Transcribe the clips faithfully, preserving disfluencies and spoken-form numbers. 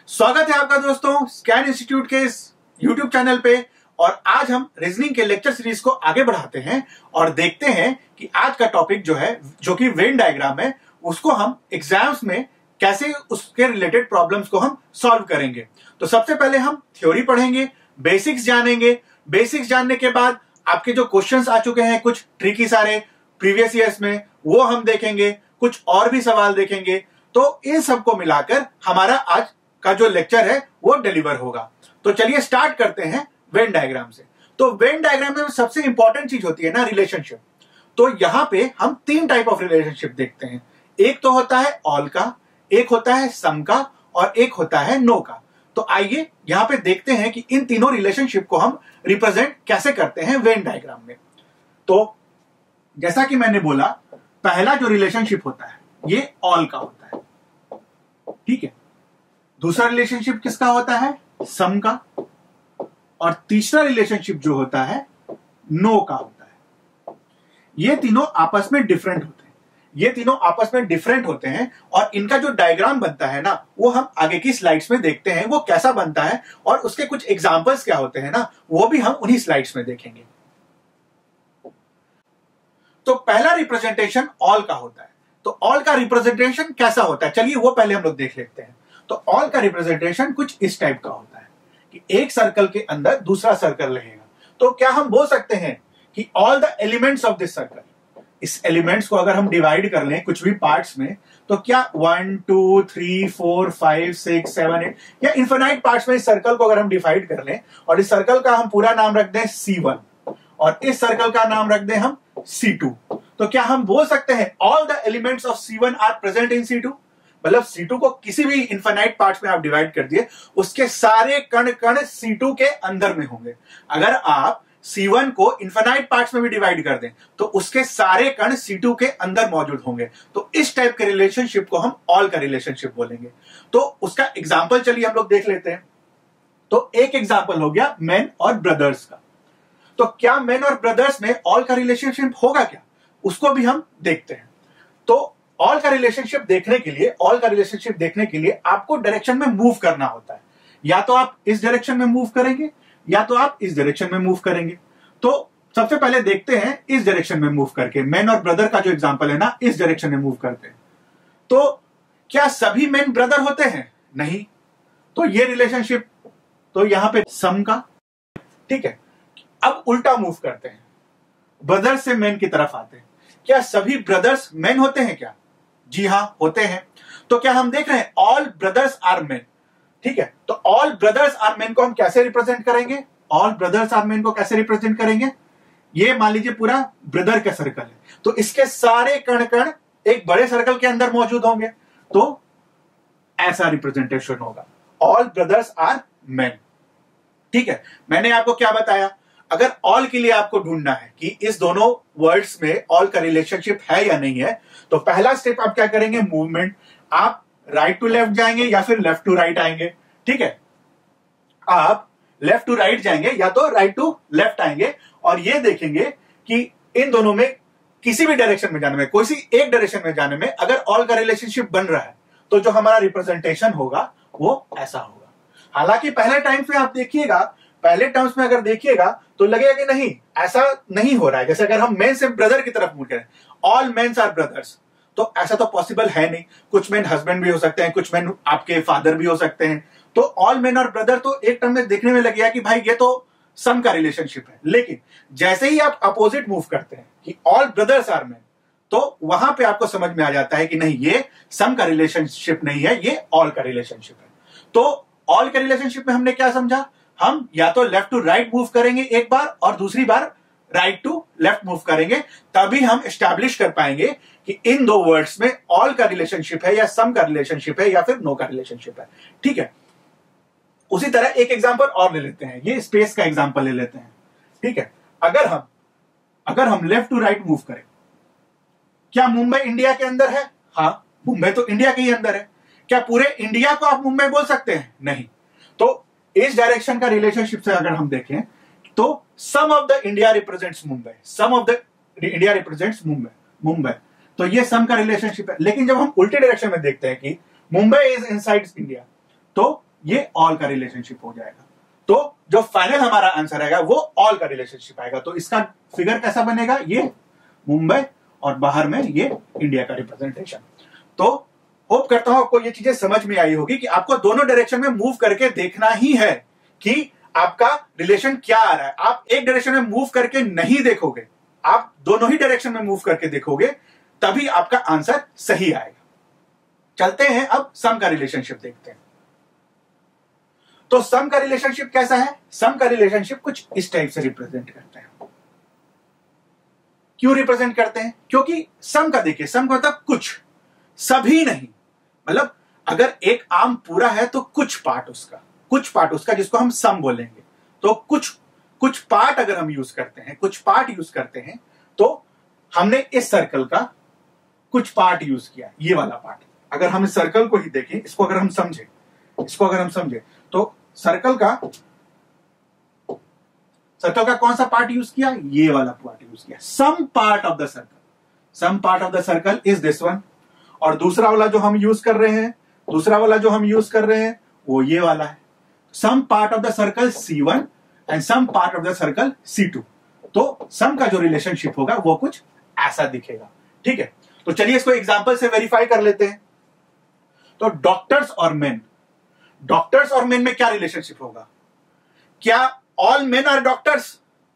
स्वागत है आपका दोस्तों स्कैन इंस्टीट्यूट के इस यूट्यूब चैनल पे। और आज हम रीजनिंग के लेक्चर सीरीज को आगे बढ़ाते हैं और देखते हैं कि आज का टॉपिक जो है, जो कि वेन डायग्राम है, उसको हम एग्जाम्स में कैसे उसके रिलेटेड प्रॉब्लम्स को हम सॉल्व करेंगे। तो सबसे पहले हम थ्योरी पढ़ेंगे, बेसिक्स जानेंगे। बेसिक्स जानने के बाद आपके जो क्वेश्चंस आ चुके हैं कुछ ट्रिकी सारे प्रीवियस ईयर्स में, वो हम देखेंगे, कुछ और भी सवाल देखेंगे। तो इन सबको मिलाकर हमारा आज का जो लेक्चर है वो डिलीवर होगा। तो चलिए स्टार्ट करते हैं वेन डायग्राम से। तो वेन डायग्राम में सबसे इंपॉर्टेंट चीज होती है ना रिलेशनशिप। तो यहां पे हम तीन टाइप ऑफ रिलेशनशिप देखते हैं। एक तो होता है ऑल का, एक होता है सम का और एक होता है नो का। तो आइए यहां पे देखते हैं कि इन तीनों रिलेशनशिप को हम रिप्रेजेंट कैसे करते हैं वेन डायग्राम में। तो जैसा कि मैंने बोला, पहला जो रिलेशनशिप होता है ये ऑल का होता है, ठीक है। दूसरा रिलेशनशिप किसका होता है? सम का। और तीसरा रिलेशनशिप जो होता है नो का होता है। ये तीनों आपस में डिफरेंट होते हैं। ये तीनों आपस में डिफरेंट होते हैं और इनका जो डायग्राम बनता है ना, वो हम आगे की स्लाइड्स में देखते हैं वो कैसा बनता है और उसके कुछ एग्जांपल्स क्या होते हैं ना, वो भी हम उन्हीं स्लाइड्स में देखेंगे। तो पहला रिप्रेजेंटेशन ऑल का होता है। तो ऑल का रिप्रेजेंटेशन कैसा होता है, चलिए वो पहले हम लोग देख लेते हैं। तो ऑल का रिप्रेजेंटेशन कुछ इस टाइप का होता है कि एक सर्कल के अंदर दूसरा सर्कल रहेगा। तो क्या हम बोल सकते हैं कि all the elements of this circle, इस एलिमेंट्स को अगर हम डिवाइड कर लें कुछ भी पार्ट्स में, तो क्या one two three four five six seven eight या इन्फिनाइट पार्ट्स में इस सर्कल को अगर हम डिवाइड कर लें और इस सर्कल का हम पूरा नाम रख दें सी वन और इस सर्कल का नाम रख दें हम सी टू, तो क्या हम बोल सकते हैं all the elements of C one are present in C two? मतलब सी टू को किसी भी इनफिनाइट पार्ट्स में आप डिवाइड कर दिए, उसके सारे कण कण सी टू के अंदर में होंगे। अगर आप सी वन को इनफिनाइट पार्ट्स में भी डिवाइड कर दें तो उसके सारे कण सी टू के अंदर मौजूद होंगे। तो इस टाइप के रिलेशनशिप को हम ऑल का रिलेशनशिप बोलेंगे। तो उसका एग्जाम्पल चलिए हम लोग देख लेते हैं। तो एक एग्जाम्पल हो गया मेन और ब्रदर्स का। तो क्या मेन और ब्रदर्स में ऑल का रिलेशनशिप होगा क्या, उसको भी हम देखते हैं। तो ऑल का रिलेशनशिप देखने के लिए ऑल का रिलेशनशिप देखने के लिए आपको डायरेक्शन में मूव करना होता है। या तो आप इस डायरेक्शन में मूव करेंगे या तो आप इस डायरेक्शन में मूव करेंगे। तो सबसे पहले देखते हैं इस डायरेक्शन में मूव करके, मेन और ब्रदर का जो एग्जांपल है ना, इस डायरेक्शन में मूव करते हैं। तो क्या सभी मेन ब्रदर होते हैं? नहीं। तो ये रिलेशनशिप तो यहां पे सम का, ठीक है। अब उल्टा मूव करते हैं, ब्रदर्स से मेन की तरफ आते हैं। क्या सभी ब्रदर्स मेन होते हैं क्या? जी हां, होते हैं। तो क्या हम देख रहे हैं ऑल ब्रदर्स आर मेन, ठीक है। तो ऑल ब्रदर्स आर मेन को हम कैसे रिप्रेजेंट करेंगे? ऑल ब्रदर्स आर मेन को कैसे रिप्रेजेंट करेंगे? ये मान लीजिए पूरा ब्रदर का सर्कल है, तो इसके सारे कण कण एक बड़े सर्कल के अंदर मौजूद होंगे। तो ऐसा रिप्रेजेंटेशन होगा, ऑल ब्रदर्स आर मेन, ठीक है। मैंने आपको क्या बताया, अगर ऑल के लिए आपको ढूंढना है कि इस दोनों वर्ड्स में ऑल का रिलेशनशिप है या नहीं है, तो पहला स्टेप आप क्या करेंगे, मूवमेंट। आप राइट टू लेफ्ट जाएंगे या फिर लेफ्ट टू राइट आएंगे, ठीक है। आप लेफ्ट टू राइट जाएंगे या तो राइट टू लेफ्ट आएंगे और ये देखेंगे कि इन दोनों में किसी भी डायरेक्शन में जाने में, कोई सी एक डायरेक्शन में जाने में अगर ऑल का रिलेशनशिप बन रहा है तो जो हमारा रिप्रेजेंटेशन होगा वो ऐसा होगा। हालांकि पहले टाइम पे आप देखिएगा, पहले टर्म्स में अगर देखिएगा तो लगेगा कि नहीं, ऐसा नहीं हो रहा है। जैसे अगर हम मेन से ब्रदर की तरफ मूव करें, ऑल मेन्स आर ब्रदर्स, तो ऐसा तो पॉसिबल है नहीं। कुछ मेन हस्बैंड भी हो सकते हैं, कुछ मेन आपके फादर भी हो सकते हैं। तो ऑल मेन और ब्रदर तो एक टर्म में देखने में लगेगा कि भाई ये तो सम का रिलेशनशिप है। लेकिन जैसे ही आप अपोजिट मूव करते हैं कि ऑल ब्रदर्स आर मेन, तो वहां पे आपको समझ में आ जाता है कि नहीं, ये सम का रिलेशनशिप नहीं है, ये ऑल का रिलेशनशिप है। तो ऑल के रिलेशनशिप में हमने क्या समझा, हम या तो लेफ्ट टू राइट मूव करेंगे एक बार और दूसरी बार राइट टू लेफ्ट मूव करेंगे, तभी हम एस्टैब्लिश कर पाएंगे कि इन दो वर्ड्स में ऑल का रिलेशनशिप है या सम का रिलेशनशिप है या फिर नो का रिलेशनशिप है, ठीक है। उसी तरह एक एग्जांपल और ले लेते हैं, ये स्पेस का एग्जांपल ले लेते हैं, ठीक है। अगर हम अगर हम लेफ्ट टू राइट मूव करें, क्या मुंबई इंडिया के अंदर है? हाँ, मुंबई तो इंडिया के ही अंदर है। क्या पूरे इंडिया को आप मुंबई बोल सकते हैं? नहीं। तो इस डायरेक्शन का रिलेशनशिप से अगर हम देखें तो some of the India represents Mumbai, some of the India represents Mumbai Mumbai तो ये सम का रिलेशनशिप है। लेकिन जब हम उल्टे डायरेक्शन में देखते हैं कि मुंबई इज इनसाइड इंडिया, तो ये ऑल का रिलेशनशिप हो जाएगा। तो जो फाइनल हमारा आंसर आएगा वो ऑल का रिलेशनशिप आएगा। तो इसका फिगर कैसा बनेगा, ये मुंबई और बाहर में ये इंडिया का रिप्रेजेंटेशन। तो होप करता हूं आपको ये चीजें समझ में आई होगी कि आपको दोनों डायरेक्शन में मूव करके देखना ही है कि आपका रिलेशन क्या आ रहा है। आप एक डायरेक्शन में मूव करके नहीं देखोगे, आप दोनों ही डायरेक्शन में मूव करके देखोगे, तभी आपका आंसर सही आएगा। चलते हैं अब सम का रिलेशनशिप देखते हैं। तो सम का रिलेशनशिप कैसा है? सम का रिलेशनशिप कुछ इस टाइप से रिप्रेजेंट करते हैं। क्यों रिप्रेजेंट करते हैं? क्योंकि सम का देखिए, सम का मतलब कुछ, सभी नहीं। मतलब अगर एक आम पूरा है तो कुछ पार्ट उसका, कुछ पार्ट उसका जिसको हम सम बोलेंगे। तो कुछ कुछ पार्ट अगर हम यूज करते हैं, कुछ पार्ट यूज करते हैं, तो हमने इस सर्कल का कुछ पार्ट यूज किया, ये वाला पार्ट। अगर हम इस सर्कल को ही देखें, इसको अगर हम समझे, इसको अगर हम समझे तो सर्कल का सर्कल का कौन सा पार्ट यूज किया? ये वाला पार्ट यूज किया। Some part of the circle, some part of the circle is this one. और दूसरा वाला जो हम यूज कर रहे हैं, दूसरा वाला जो हम यूज कर रहे हैं वो ये वाला है। Some part of the circle C one and some part of the circle C two. तो सम का जो रिलेशनशिप होगा वो कुछ ऐसा दिखेगा। ठीक है, तो चलिए इसको एग्जांपल से वेरीफाई कर लेते हैं। तो डॉक्टर्स और मेन, डॉक्टर्स और मेन में क्या रिलेशनशिप होगा? क्या all men are doctors?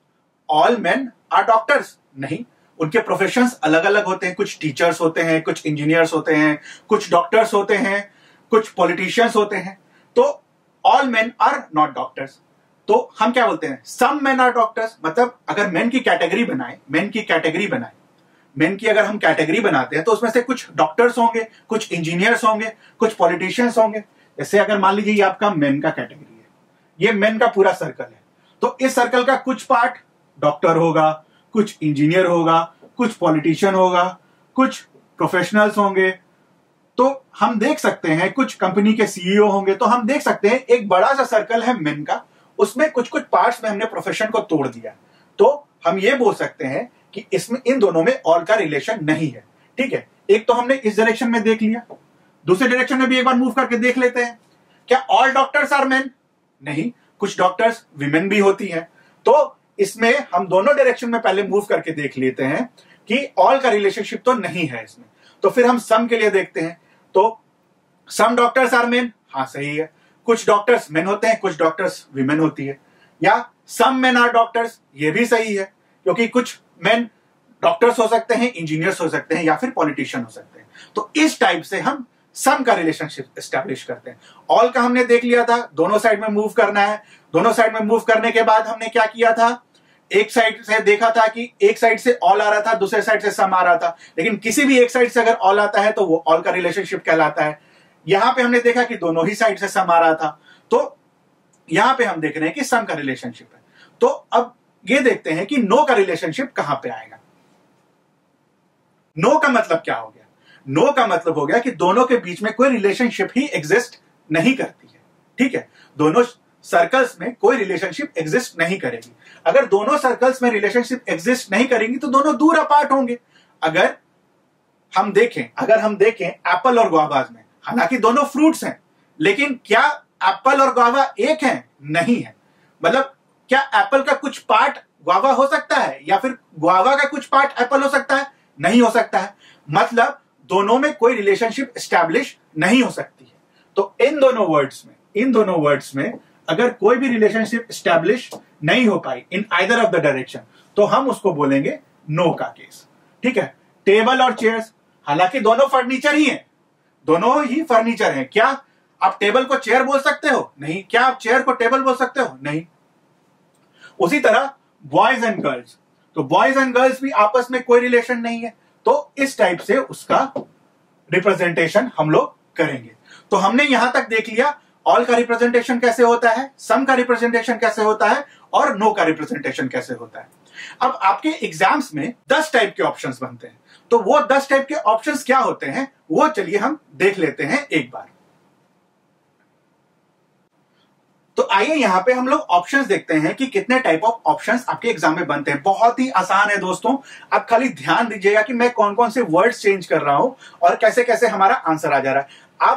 All men are doctors? नहीं, उनके प्रोफेशंस अलग अलग होते हैं। कुछ टीचर्स होते हैं, कुछ इंजीनियर्स होते हैं, कुछ डॉक्टर्स होते हैं, कुछ पॉलिटिशियंस होते हैं। तो all men are not doctors. तो हम क्या बोलते हैं? Some men are doctors. मतलब अगर मेन की कैटेगरी बनाए, मेन की कैटेगरी बनाए मेन की अगर हम कैटेगरी बनाते हैं तो उसमें से कुछ डॉक्टर्स होंगे, कुछ इंजीनियर्स होंगे, कुछ पॉलिटिशियंस होंगे। जैसे अगर मान लीजिए ये आपका मेन का कैटेगरी है, ये मेन का पूरा सर्कल है, तो इस सर्कल का कुछ पार्ट डॉक्टर होगा, कुछ इंजीनियर होगा, कुछ पॉलिटिशियन होगा, कुछ प्रोफेशनल्स होंगे। तो हम देख सकते हैं कुछ कंपनी के सीईओ होंगे। तो हम देख सकते हैं एक बड़ा सा सर्कल है मेन का, उसमें कुछ कुछ पार्ट्स में हमने प्रोफेशन को तोड़ दिया। तो हम ये बोल सकते हैं कि इसमें इन दोनों में ऑल का रिलेशन नहीं है। ठीक है, एक तो हमने इस डायरेक्शन में देख लिया, दूसरे डायरेक्शन में भी एक बार मूव करके देख लेते हैं। क्या ऑल डॉक्टर्स आर मेन? नहीं, कुछ डॉक्टर्स विमेन भी होती हैं। तो इसमें हम दोनों डायरेक्शन में पहले मूव करके देख लेते हैं कि ऑल का रिलेशनशिप तो नहीं है इसमें। तो फिर हम सम के लिए देखते हैं। तो सम डॉक्टर्स आर मेन, हाँ सही है। कुछ डॉक्टर्स मेन होते हैं, कुछ डॉक्टर्स विमेन होती है। या सम मेन आर डॉक्टर्स, ये भी सही है, क्योंकि कुछ मेन डॉक्टर्स हो सकते हैं, इंजीनियर्स हो सकते हैं, या फिर पॉलिटिशियन हो सकते हैं। तो इस टाइप से हम सम का रिलेशनशिप एस्टैब्लिश करते हैं। ऑल का हमने देख लिया था, दोनों साइड में मूव करना है। दोनों साइड में मूव करने के बाद हमने क्या किया था? एक साइड से देखा था कि एक साइड से ऑल आ रहा था, दूसरे साइड से सम आ रहा था। लेकिन किसी भी एक साइड से अगर ऑल आता है तो वो ऑल का रिलेशनशिप कहलाता है। यहां पे हमने देखा कि दोनों ही साइड से सम आ रहा था, तो यहां पे हम देख रहे हैं कि सम का रिलेशनशिप है। तो अब ये देखते हैं कि नो का रिलेशनशिप कहां पे आएगा। नो का मतलब क्या हो गया? नो का मतलब हो गया कि दोनों के बीच में कोई रिलेशनशिप ही एग्जिस्ट नहीं करती है। ठीक है, दोनों सर्कल्स में कोई रिलेशनशिप एग्जिस्ट नहीं करेगी। अगर दोनों सर्कल्स में रिलेशनशिप एग्जिस्ट नहीं करेंगी तो दोनों दूर अपार्ट होंगे। अगर हम देखें अगर हम देखें एप्पल और गुआवाज में, हालांकि दोनों फ्रूट्स हैं, लेकिन क्या एप्पल और गुआवा एक हैं? नहीं है। मतलब क्या एप्पल का कुछ पार्ट गुआवा हो सकता है, या फिर गुआवा का कुछ पार्ट एप्पल हो सकता है? नहीं हो सकता है। मतलब दोनों में कोई रिलेशनशिप एस्टैब्लिश नहीं हो सकती है। तो इन दोनों वर्ड्स में इन दोनों वर्ड्स में अगर कोई भी रिलेशनशिप एस्टैब्लिश नहीं हो पाई in either of the direction, तो हम उसको बोलेंगे नो का केस। ठीक है, टेबल और चेयर्स, हालांकि दोनों फर्नीचर ही हैं, दोनों ही फर्नीचर हैं। क्या आप टेबल को चेयर बोल सकते हो? नहीं। क्या आप चेयर को टेबल बोल सकते हो? नहीं। उसी तरह बॉयज एंड गर्ल्स, तो बॉयज एंड गर्ल्स भी आपस में कोई रिलेशन नहीं है। तो इस टाइप से उसका रिप्रेजेंटेशन हम लोग करेंगे। तो हमने यहां तक देख लिया ऑल का रिप्रेजेंटेशन कैसे होता है, सम का रिप्रेजेंटेशन कैसे होता है, और नो का रिप्रेजेंटेशन कैसे होता है। अब आपके एग्जाम्स में दस टाइप के ऑप्शंस बनते हैं। तो वो दस टाइप के ऑप्शंस क्या होते हैं वो चलिए हम देख लेते हैं एक बार। तो आइए यहां पे हम लोग ऑप्शंस देखते हैं कि कितने टाइप ऑफ ऑप्शंस आपके एग्जाम में बनते हैं। बहुत ही आसान है दोस्तों, आप खाली ध्यान दीजिएगा कि मैं कौन कौन से वर्ड्स चेंज कर रहा हूं और कैसे कैसे हमारा आंसर आ जा रहा है। आप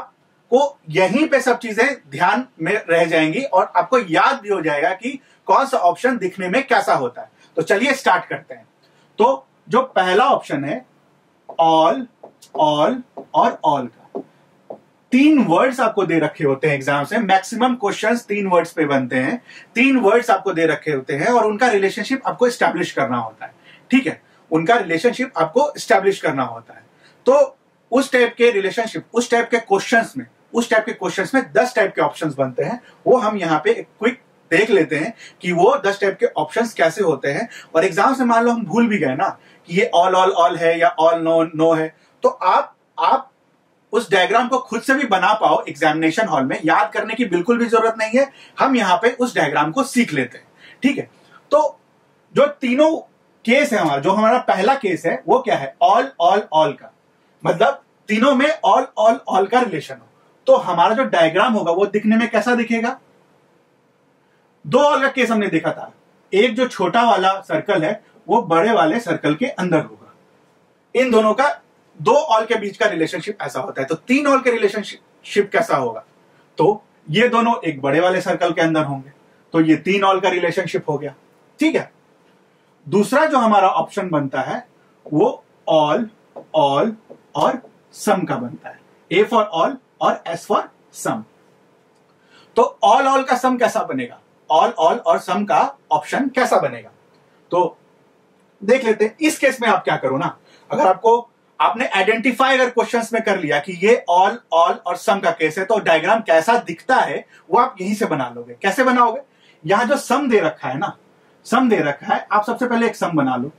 आपको यहीं पे सब चीजें ध्यान में रह जाएंगी और आपको याद भी हो जाएगा कि कौन सा ऑप्शन दिखने में कैसा होता है। तो चलिए स्टार्ट करते हैं। तो जो पहला ऑप्शन है ऑल, ऑल और ऑल का, तीन वर्ड्स आपको दे रखे होते हैं एग्जाम्स में। मैक्सिमम क्वेश्चंस तीन वर्ड्स पे बनते हैं। तीन वर्ड्स आपको दे रखे होते हैं और उनका रिलेशनशिप आपको स्टैब्लिश करना होता है। ठीक है, उनका रिलेशनशिप आपको स्टैब्लिश करना होता है। तो उस टाइप के रिलेशनशिप, उस टाइप के क्वेश्चंस में उस टाइप के क्वेश्चंस में दस टाइप के ऑप्शंस बनते हैं। वो हम यहाँ पे क्विक देख लेते हैं कि वो दस टाइप के ऑप्शंस कैसे होते हैं। और एग्जाम से मान लो हम भूल भी गए ना कि ये ऑल ऑल ऑल है या ऑल नो नो है, तो आप आप उस डायग्राम को खुद से भी बना पाओ एग्जामिनेशन हॉल में। याद करने की बिल्कुल भी जरूरत नहीं है, हम यहाँ पे उस डायग्राम को सीख लेते हैं। ठीक है, तो जो तीनों केस है हमारा, जो हमारा पहला केस है वो क्या है, ऑल ऑल ऑल का, मतलब तीनों में ऑल ऑल ऑल का रिलेशन हो। तो हमारा जो डायग्राम होगा वो दिखने में कैसा दिखेगा। दो ऑल का केस हमने देखा था, एक जो छोटा वाला सर्कल है वो बड़े वाले सर्कल के अंदर होगा। इन दोनों का, दो ऑल के बीच का रिलेशनशिप ऐसा होता है। तो तीन ऑल के रिलेशनशिप कैसा होगा, तो ये दोनों एक बड़े वाले सर्कल के अंदर होंगे, तो ये तीन ऑल का रिलेशनशिप हो गया। ठीक है, दूसरा जो हमारा ऑप्शन बनता है वो ऑल, ऑल और सम का बनता है। ए फॉर ऑल और एस फॉर सम। तो ऑल ऑल का सम कैसा बनेगा, ऑल ऑल और सम का ऑप्शन कैसा बनेगा, तो देख लेते हैं। इस केस में आप क्या करो ना, अगर आपको आपने आइडेंटिफाई अगर क्वेश्चंस में कर लिया कि ये ऑल ऑल और सम का केस है, तो डायग्राम कैसा दिखता है वो आप यहीं से बना लोगे। कैसे बनाओगे, यहां जो सम दे रखा है ना, सम दे रखा है, आप सबसे पहले एक सम बना लो।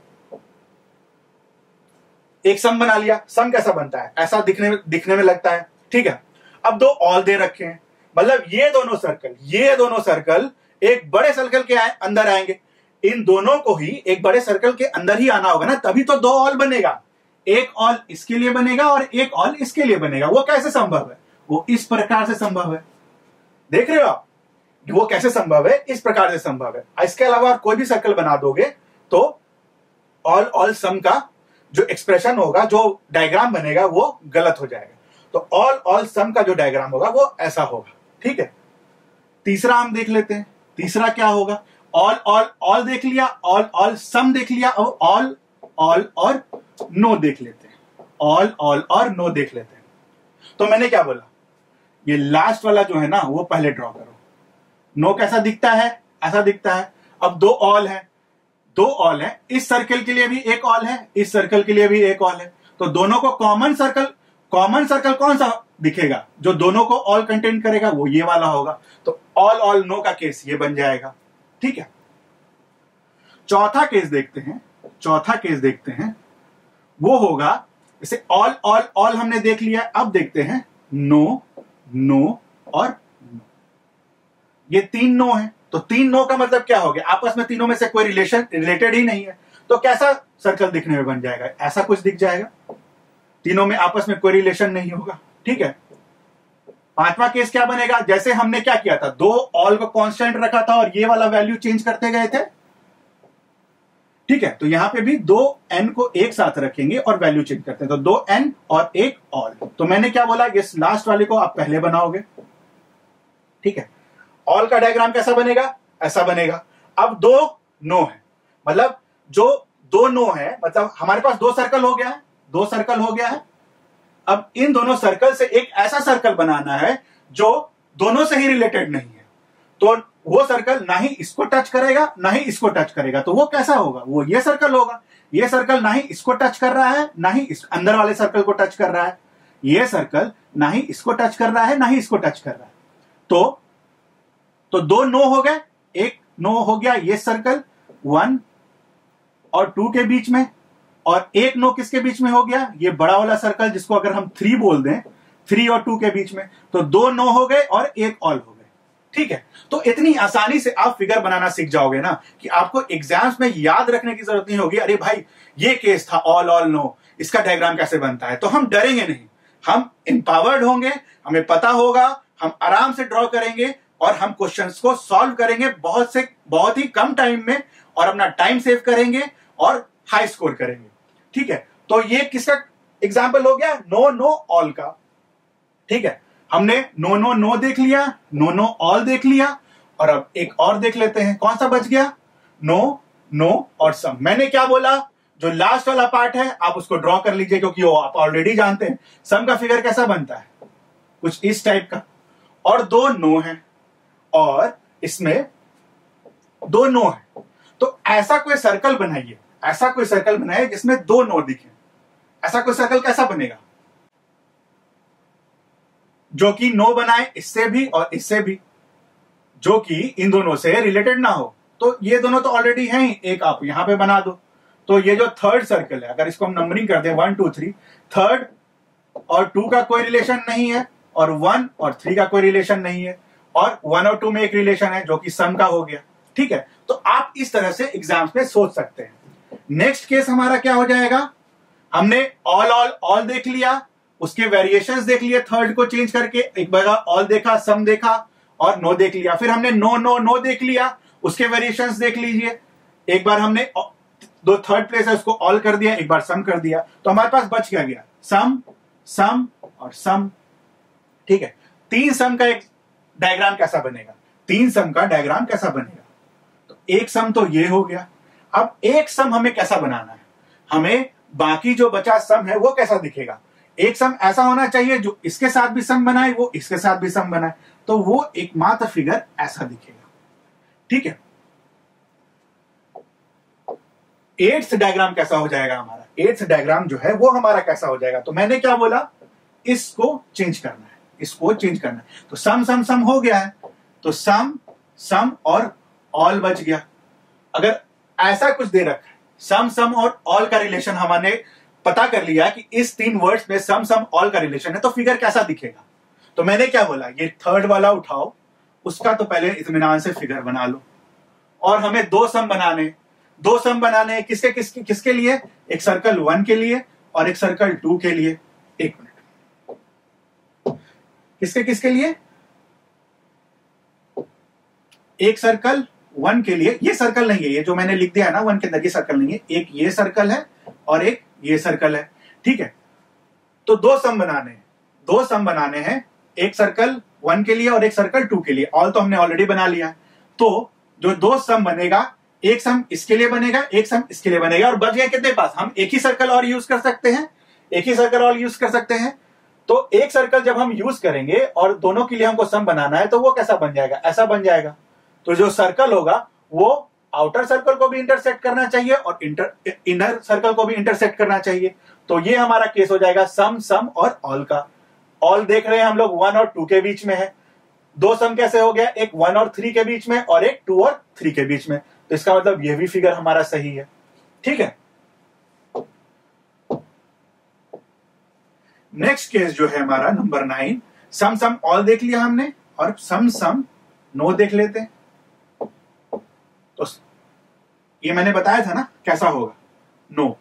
एक सम बना लिया, सम कैसा बनता है, ऐसा दिखने में दिखने में लगता है। ठीक है, अब दो ऑल दे रखे हैं, मतलब ये दोनों सर्कल ये दोनों सर्कल एक बड़े सर्कल के आए, अंदर आएंगे। इन दोनों को ही एक बड़े सर्कल के अंदर ही आना होगा ना, तभी तो दो ऑल बनेगा। एक ऑल इसके लिए बनेगा और एक ऑल इसके लिए बनेगा। वो कैसे संभव है, वो इस प्रकार से संभव है। देख रहे हो आप, वो कैसे संभव है, इस प्रकार से संभव है। इसके अलावा कोई भी सर्कल बना दोगे तो ऑल ऑल सम का जो एक्सप्रेशन होगा, जो डायग्राम बनेगा वो गलत हो जाएगा। तो ऑल ऑल सम का जो डायग्राम होगा वो ऐसा होगा। ठीक है, तीसरा हम देख लेते हैं। तीसरा क्या होगा, ऑल ऑल ऑल देख लिया, ऑल ऑल सम देख लिया, और ऑल ऑल और नो देख लेते हैं। ऑल ऑल और नो देख लेते हैं। तो मैंने क्या बोला, ये लास्ट वाला जो है ना वो पहले ड्रॉ करो। नो कैसा दिखता है, ऐसा दिखता है। अब दो ऑल है, दो ऑल है, इस सर्कल के लिए भी एक ऑल है, इस सर्कल के लिए भी एक ऑल है। तो दोनों को कॉमन सर्कल, कॉमन सर्कल कौन सा दिखेगा, जो दोनों को ऑल कंटेन करेगा, वो ये वाला होगा। तो ऑल ऑल नो का केस ये बन जाएगा। ठीक है, चौथा केस देखते हैं। चौथा केस देखते हैं, वो होगा जैसे ऑल ऑल ऑल हमने देख लिया, अब देखते हैं नो, नो और नो। ये तीन नो है, तो तीन नो का मतलब क्या हो गया, आपस में तीनों में से कोई रिलेशन रिलेटेड ही नहीं है। तो कैसा सर्कल दिखने में बन जाएगा, ऐसा कुछ दिख जाएगा। तीनों में आपस में कोई रिलेशन नहीं होगा। ठीक है, पांचवा केस क्या बनेगा, जैसे हमने क्या किया था, दो ऑल को कांस्टेंट रखा था और ये वाला वैल्यू चेंज करते गए थे। ठीक है, तो यहां पे भी दो एन को एक साथ रखेंगे और वैल्यू चेंज करते हैं। तो दो एन और एक ऑल। तो मैंने क्या बोला, इस लास्ट वाले को आप पहले बनाओगे। ठीक है, ऑल का डायग्राम कैसा बनेगा, ऐसा बनेगा। अब दो नो है, मतलब जो दो नो है, मतलब हमारे पास दो सर्कल हो गया है, दो सर्कल हो गया है। अब इन दोनों सर्कल से एक ऐसा सर्कल बनाना है जो दोनों से ही रिलेटेड नहीं है। तो वो सर्कल ना ही इसको टच करेगा ना ही इसको टच करेगा। तो वो कैसा होगा, वो ये सर्कल होगा। ये सर्कल ना ही इसको टच कर रहा है ना ही इस अंदर वाले सर्कल को टच कर रहा है। ये सर्कल ना ही इसको टच कर रहा है ना ही इसको टच कर रहा है। तो तो दो नो हो गए, एक नो हो गया ये सर्कल वन और टू के बीच में, और एक नो किसके बीच में हो गया, ये बड़ा वाला सर्कल जिसको अगर हम थ्री बोल दें, थ्री और टू के बीच में। तो दो नो हो गए और एक ऑल हो गए। ठीक है, तो इतनी आसानी से आप फिगर बनाना सीख जाओगे ना कि आपको एग्जाम्स में याद रखने की जरूरत नहीं होगी। अरे भाई ये केस था ऑल ऑल नो, इसका डायग्राम कैसे बनता है। तो हम डरेंगे नहीं, हम एम्पावर्ड होंगे, हमें पता होगा, हम आराम से ड्रॉ करेंगे और हम क्वेश्चंस को सॉल्व करेंगे बहुत से बहुत ही कम टाइम में, और अपना टाइम सेव करेंगे और हाई स्कोर करेंगे। ठीक है, तो ये किसका एग्जाम्पल हो गया, नो नो ऑल का। ठीक है, हमने नो नो नो देख लिया, नो नो ऑल देख लिया, और अब एक और देख लेते हैं, कौन सा बच गया? नो नो और सम। मैंने क्या बोला? जो लास्ट वाला पार्ट है आप उसको ड्रॉ कर लीजिए, क्योंकि वो आप ऑलरेडी जानते हैं। सम का फिगर कैसा बनता है? कुछ इस टाइप का, और दो नो है और इसमें दो नो है। तो ऐसा कोई सर्कल बनाइए, ऐसा कोई सर्कल बनाइए जिसमें दो नो दिखे। ऐसा कोई सर्कल कैसा बनेगा? जो कि नो बनाए इससे भी और इससे भी, जो कि इन दोनों से रिलेटेड ना हो। तो ये दोनों तो ऑलरेडी हैं ही, एक आप यहां पे बना दो। तो ये जो थर्ड सर्कल है, अगर इसको हम नंबरिंग कर दें वन टू थ्री, थर्ड और टू का कोई रिलेशन नहीं है, और वन और थ्री का कोई रिलेशन नहीं है, और वन और टू में एक रिलेशन है जो कि सम का हो गया। ठीक है, तो आप इस तरह से एग्जाम्स में सोच सकते हैं। नेक्स्ट केस हमारा क्या हो जाएगा? हमने ऑल ऑल ऑल देख लिया, उसके वेरिएशंस देख लिए, थर्ड को चेंज करके, एक बार ऑल देखा, सम देखा और नो देख लिया। फिर हमने नो नो नो देख लिया, उसके वेरिएशंस देख लीजिए, एक बार हमने दो थर्ड प्लेस है उसको ऑल कर दिया, एक बार सम कर दिया, तो हमारे पास बच क्या गया? सम, सम और सम। ठीक है, तीन सम का एक डायग्राम कैसा बनेगा? तीन सम का डायग्राम कैसा बनेगा? तो एक सम तो ये हो गया। अब एक सम हमें कैसा बनाना है? हमें बाकी जो बचा सम है वो कैसा दिखेगा? एक सम ऐसा होना चाहिए जो इसके साथ भी सम बनाए, वो इसके साथ भी सम बनाए, तो वो एकमात्र फिगर ऐसा दिखेगा। ठीक है, एट्थ डायग्राम कैसा हो जाएगा हमारा? एट्थ डायग्राम जो है वो हमारा कैसा हो जाएगा? तो मैंने क्या बोला? इसको चेंज करना है, इसको चेंज करना है। तो सम सम सम हो गया है, तो सम सम और ऑल बच गया। अगर ऐसा कुछ दे रखा है, सम सम और ऑल का रिलेशन हमने पता कर लिया कि इस तीन वर्ड्स में सम सम ऑल का रिलेशन है, तो फिगर कैसा दिखेगा? तो मैंने क्या बोला? ये थर्ड वाला उठाओ, उसका तो पहले इत्मीनान से फिगर बना लो, और हमें दो सम बनाने, दो सम बनाने किसके किसके किसके लिए? एक सर्कल वन के लिए और एक सर्कल टू के लिए। एक मिनट, किसके किसके लिए? एक सर्कल वन के लिए, ये सर्कल नहीं है, ये जो मैंने लिख दिया है ना वन के अंदर, ये सर्कल नहीं है, एक ये सर्कल है और एक ये सर्कल है। ठीक है, तो दो सम बनाने हैं, दो सम बनाने हैं, एक सर्कल वन के लिए और एक सर्कल टू के लिए। ऑल तो हमने ऑलरेडी बना लिया। तो जो दो सम बनेगा, एक सम इसके लिए बनेगा, एक सम इसके लिए बनेगा, और बच गया कितने पास? हम एक ही सर्कल और यूज कर सकते हैं, एक ही सर्कल और यूज कर सकते हैं। तो एक सर्कल जब हम यूज करेंगे और दोनों के लिए हमको सम बनाना है, तो वो कैसा बन जाएगा? ऐसा बन जाएगा। तो जो सर्कल होगा वो आउटर सर्कल को भी इंटरसेक्ट करना चाहिए और इंटर इनर सर्कल को भी इंटरसेक्ट करना चाहिए। तो ये हमारा केस हो जाएगा सम सम और ऑल का। ऑल देख रहे हैं हम लोग वन और टू के बीच में है, दो सम कैसे हो गया? एक वन और थ्री के बीच में और एक टू और थ्री के बीच में। तो इसका मतलब ये भी फिगर हमारा सही है। ठीक है, नेक्स्ट केस जो है हमारा number nine, some some all देख लिया हमने और सम सम नो देख लेते हैं। तो ये मैंने बताया था ना कैसा होगा? नो,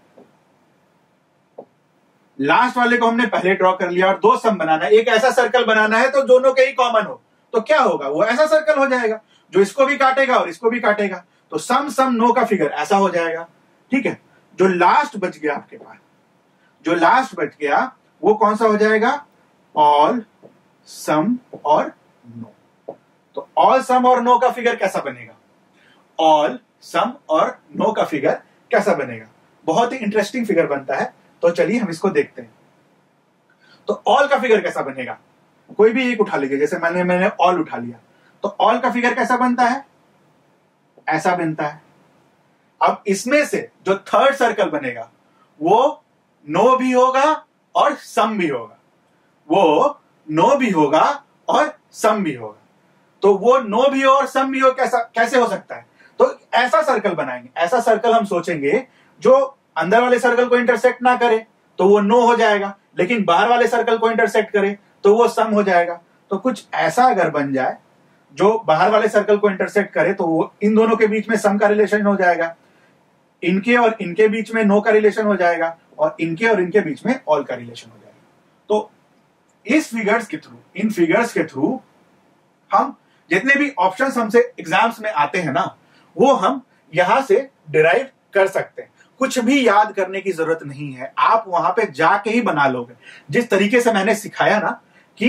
लास्ट वाले को हमने पहले ड्रॉ कर लिया, और दो सम बनाना है, एक ऐसा सर्कल बनाना है तो दोनों के ही कॉमन हो। तो क्या होगा? वो ऐसा सर्कल हो जाएगा जो इसको भी काटेगा और इसको भी काटेगा। तो सम सम नो का फिगर ऐसा हो जाएगा। ठीक है, जो लास्ट बच गया आपके पास, जो लास्ट बच गया वो कौन सा हो जाएगा? ऑल सम और नो। तो ऑल सम और नो का फिगर कैसा बनेगा? ऑल सम और नो का फिगर कैसा बनेगा? बहुत ही इंटरेस्टिंग फिगर बनता है। तो चलिए हम इसको देखते हैं। तो ऑल का फिगर कैसा बनेगा? कोई भी एक उठा लीजिए, जैसे मैंने मैंने ऑल उठा लिया, तो ऑल का फिगर कैसा बनता है? ऐसा बनता है। अब इसमें से जो थर्ड सर्कल बनेगा वो नो भी होगा और सम भी होगा, वो नो भी होगा और सम भी होगा। तो वो नो भी हो और सम भी हो, कैसा कैसे हो सकता है? तो ऐसा सर्कल बनाएंगे, ऐसा सर्कल हम सोचेंगे जो अंदर वाले सर्कल को इंटरसेक्ट ना करे तो वो नो हो जाएगा, लेकिन बाहर वाले सर्कल को इंटरसेक्ट करे तो वो सम हो जाएगा। तो कुछ ऐसा अगर बन जाए जो बाहर वाले सर्कल को इंटरसेक्ट करे तो वो इन दोनों के बीच में सम का रिलेशन हो जाएगा, इनके और इनके बीच में नो का रिलेशन हो जाएगा, और इनके और इनके बीच में ऑल का रिलेशन हो जाएगा। तो इस फिगर्स के थ्रू, इन फिगर्स के थ्रू हम जितने भी ऑप्शंस हमसे एग्जाम्स में आते हैं ना, वो हम यहां से डिराइव कर सकते हैं। कुछ भी याद करने की जरूरत नहीं है, आप वहां पे जाके ही बना लोगे। जिस तरीके से मैंने सिखाया ना कि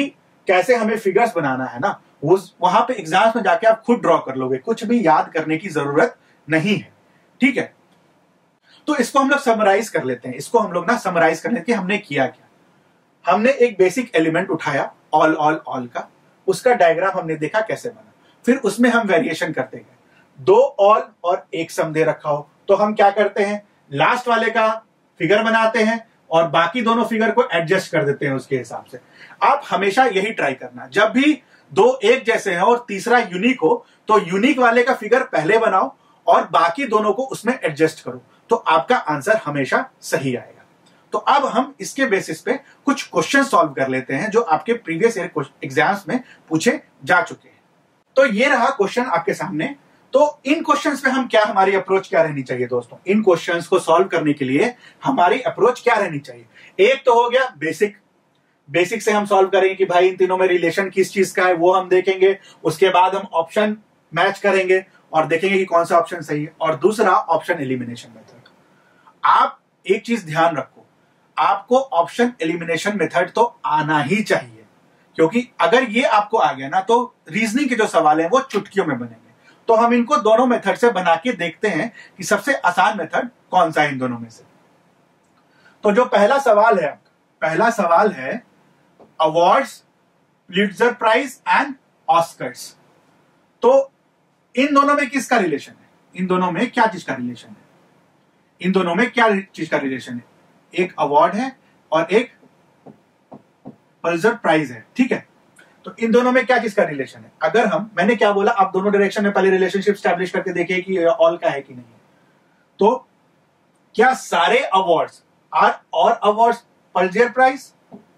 कैसे हमें फिगर्स बनाना है ना, वो वहां पे एग्जाम्स में जाके आप खुद ड्रॉ कर लोगे, कुछ भी याद करने की जरूरत नहीं है, ठीक है। तो इसको हम लोग समराइज कर लेते हैं, इसको हम लोग ना समराइज कर लेते हैं हमने किया क्या। हमने एक बेसिक एलिमेंट उठाया ऑल ऑल ऑल का, उसका डायग्राम हमने देखा कैसे बना, फिर उसमें हम वेरिएशन करते गए। दो ऑल और एक सम दे रखा हो तो हम क्या करते हैं, लास्ट वाले का फिगर बनाते हैं और बाकी दोनों फिगर को एडजस्ट कर देते हैं उसके हिसाब से। आप हमेशा यही ट्राई करना, जब भी दो एक जैसे हैं और तीसरा यूनिक हो तो यूनिक वाले का फिगर पहले बनाओ और बाकी दोनों को उसमें एडजस्ट करो, तो आपका आंसर हमेशा सही आएगा। तो अब हम इसके बेसिस पे कुछ क्वेश्चन सॉल्व कर लेते हैं जो आपके प्रीवियस ईयर एग्जाम्स में पूछे जा चुके हैं। तो ये रहा क्वेश्चन आपके सामने। तो इन क्वेश्चंस पे हम क्या, हमारी अप्रोच क्या रहनी चाहिए दोस्तों, इन क्वेश्चंस को सॉल्व करने के लिए हमारी अप्रोच क्या रहनी चाहिए। एक तो हो गया बेसिक, बेसिक से हम सॉल्व करेंगे कि भाई इन तीनों में रिलेशन किस चीज का है वो हम देखेंगे, उसके बाद हम ऑप्शन मैच करेंगे और देखेंगे कि कौन सा ऑप्शन सही है। और दूसरा ऑप्शन एलिमिनेशन मेथड। आप एक चीज ध्यान रखो, आपको ऑप्शन एलिमिनेशन मेथड तो आना ही चाहिए, क्योंकि अगर ये आपको आ गया ना तो रीजनिंग के जो सवाल हैं वो चुटकियों में बनेंगे। तो हम इनको दोनों मेथड से बना के देखते हैं कि सबसे आसान मेथड कौन सा है इन दोनों में से। तो जो पहला सवाल है, पहला सवाल है awards, Pulitzer prize and Oscars. तो इन दोनों में किसका रिलेशन है, इन दोनों में क्या चीज का रिलेशन है, इन दोनों में क्या चीज का रिलेशन है, एक अवार्ड है और एक पुलित्जर प्राइज है, ठीक है। तो इन दोनों में क्या चीज का रिलेशन है, अगर हम, मैंने क्या बोला, आप दोनों डायरेक्शन में पहले रिलेशनशिप स्टैब्लिश करके देखिए कि ऑल का है कि नहीं है। तो क्या सारे अवार्ड्स आर और अवार्ड्स पुलित्जर प्राइज,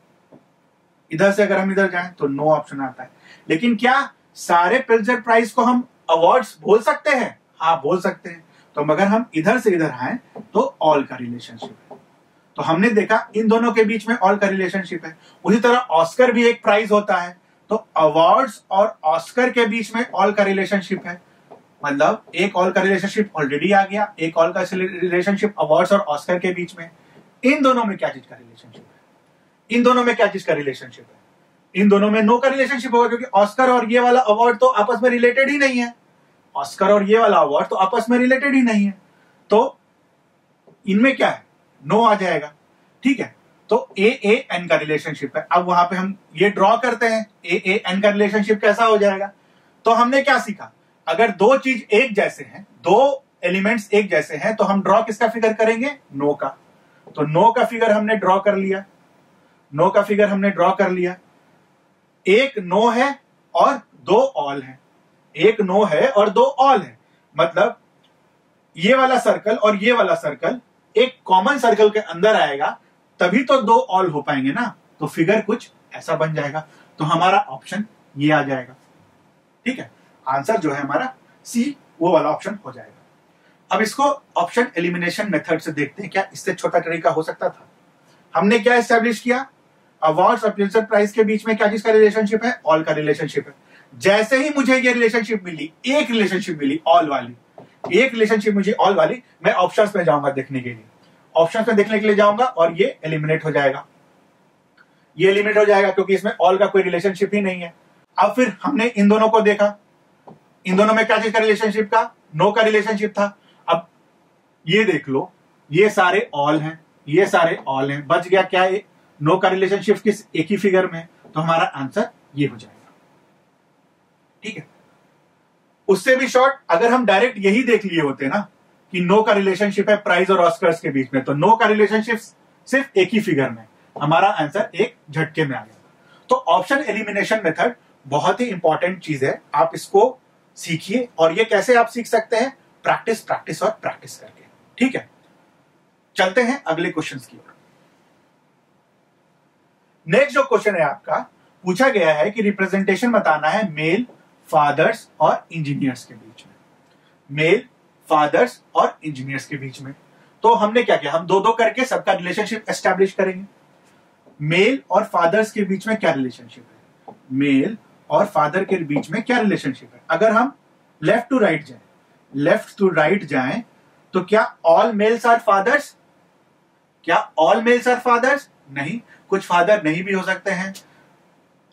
इधर से अगर हम इधर जाएं तो नो ऑप्शन आता है। लेकिन क्या सारे पुलित्जर प्राइज को हम अवार्ड्स बोल सकते हैं, हाँ बोल सकते हैं। तो अगर हम इधर से इधर आए तो ऑल का रिलेशनशिप है। तो हमने देखा इन दोनों के बीच में ऑल का रिलेशनशिप है। उसी तरह ऑस्कर भी एक प्राइज होता है, तो अवार्ड्स और ऑस्कर के बीच में ऑल का रिलेशनशिप है। मतलब एक ऑल का रिलेशनशिप ऑलरेडी आ गया, एक ऑल का रिलेशनशिप अवार्ड्स और ऑस्कर के बीच में। इन दोनों में क्या चीज का रिलेशनशिप है, इन दोनों में क्या चीज का रिलेशनशिप है, इन दोनों में नो का रिलेशनशिप होगा, क्योंकि ऑस्कर और ये वाला अवार्ड तो आपस में रिलेटेड ही नहीं है, ऑस्कर और ये वाला अवार्ड तो आपस में रिलेटेड ही नहीं है। तो इनमें क्या है, नो आ जाएगा, ठीक है। तो ए ए एन का रिलेशनशिप है। अब वहां पे हम ये ड्रॉ करते हैं, ए ए एन का रिलेशनशिप कैसा हो जाएगा। तो हमने क्या सीखा, अगर दो चीज एक जैसे हैं, दो एलिमेंट्स एक जैसे हैं, तो हम ड्रॉ किसका फिगर करेंगे, नो का। तो नो का फिगर हमने ड्रॉ कर लिया, नो का फिगर हमने ड्रॉ कर लिया। एक नो है और दो ऑल है, एक नो है और दो ऑल है, मतलब ये वाला सर्कल और ये वाला सर्कल एक कॉमन सर्कल के अंदर आएगा, तभी तो दो ऑल हो पाएंगे ना। तो फिगर कुछ ऐसा बन जाएगा। तो हमारा ऑप्शन ये आ जाएगा, ठीक है। आंसर जो है हमारा सी, वो वाला ऑप्शन हो जाएगा। अब इसको ऑप्शन एलिमिनेशन मेथड से देखते हैं, क्या इससे छोटा तरीका हो सकता था। हमने क्या एस्टेब्लिश किया, अवार्ड्स और पुलित्जर प्राइज के बीच में क्या चीज का रिलेशनशिप है, ऑल का रिलेशनशिप है। जैसे ही मुझे ये रिलेशनशिप मिली, एक रिलेशनशिप मिली ऑल वाली, एक रिलेशनशिप मुझे ऑल वाली, मैं ऑप्शंस में जाऊंगा देखने के लिए, ऑप्शंस में देखने के लिए जाऊंगा और ये एलिमिनेट हो जाएगा, ये एलिमिनेट हो जाएगा क्योंकि इसमें ऑल का कोई रिलेशनशिप ही नहीं है। अब फिर हमने इन दोनों को देखा, इन दोनों में क्या चीज का रिलेशनशिप था, नो का रिलेशनशिप था। अब ये देख लो, ये सारे ऑल हैं, ये सारे ऑल हैं, बच गया क्या, नो का रिलेशनशिप किस, एक ही फिगर में। तो हमारा आंसर ये हो जाएगा, ठीक है। उससे भी शॉर्ट, अगर हम डायरेक्ट यही देख लिए होते ना कि नो का रिलेशनशिप है प्राइज और ऑस्कर्स के बीच में, तो नो का रिलेशनशिप सिर्फ एक ही फिगर में, हमारा आंसर एक झटके में आ गया। तो ऑप्शन एलिमिनेशन मेथड बहुत ही इंपॉर्टेंट चीज है, आप इसको सीखिए। और ये कैसे आप सीख सकते हैं, प्रैक्टिस प्रैक्टिस और प्रैक्टिस करके, ठीक है। चलते हैं अगले क्वेश्चन की ओर। नेक्स्ट जो क्वेश्चन है आपका, पूछा गया है कि रिप्रेजेंटेशन बताना है मेल, फादर्स और इंजीनियर्स के बीच में, मेल, फादर्स और इंजीनियर्स के बीच में। तो हमने क्या किया, हम दो दो करके सबका रिलेशनशिप एस्टैब्लिश करेंगे। मेल और फादर्स के बीच में क्या रिलेशनशिप है, मेल और फादर के बीच में क्या रिलेशनशिप है। अगर हम लेफ्ट टू राइट जाएं, लेफ्ट टू राइट जाएं तो क्या ऑल मेल्स आर फादर्स, क्या ऑल मेल्स आर फादर्स, नहीं, कुछ फादर नहीं भी हो सकते हैं।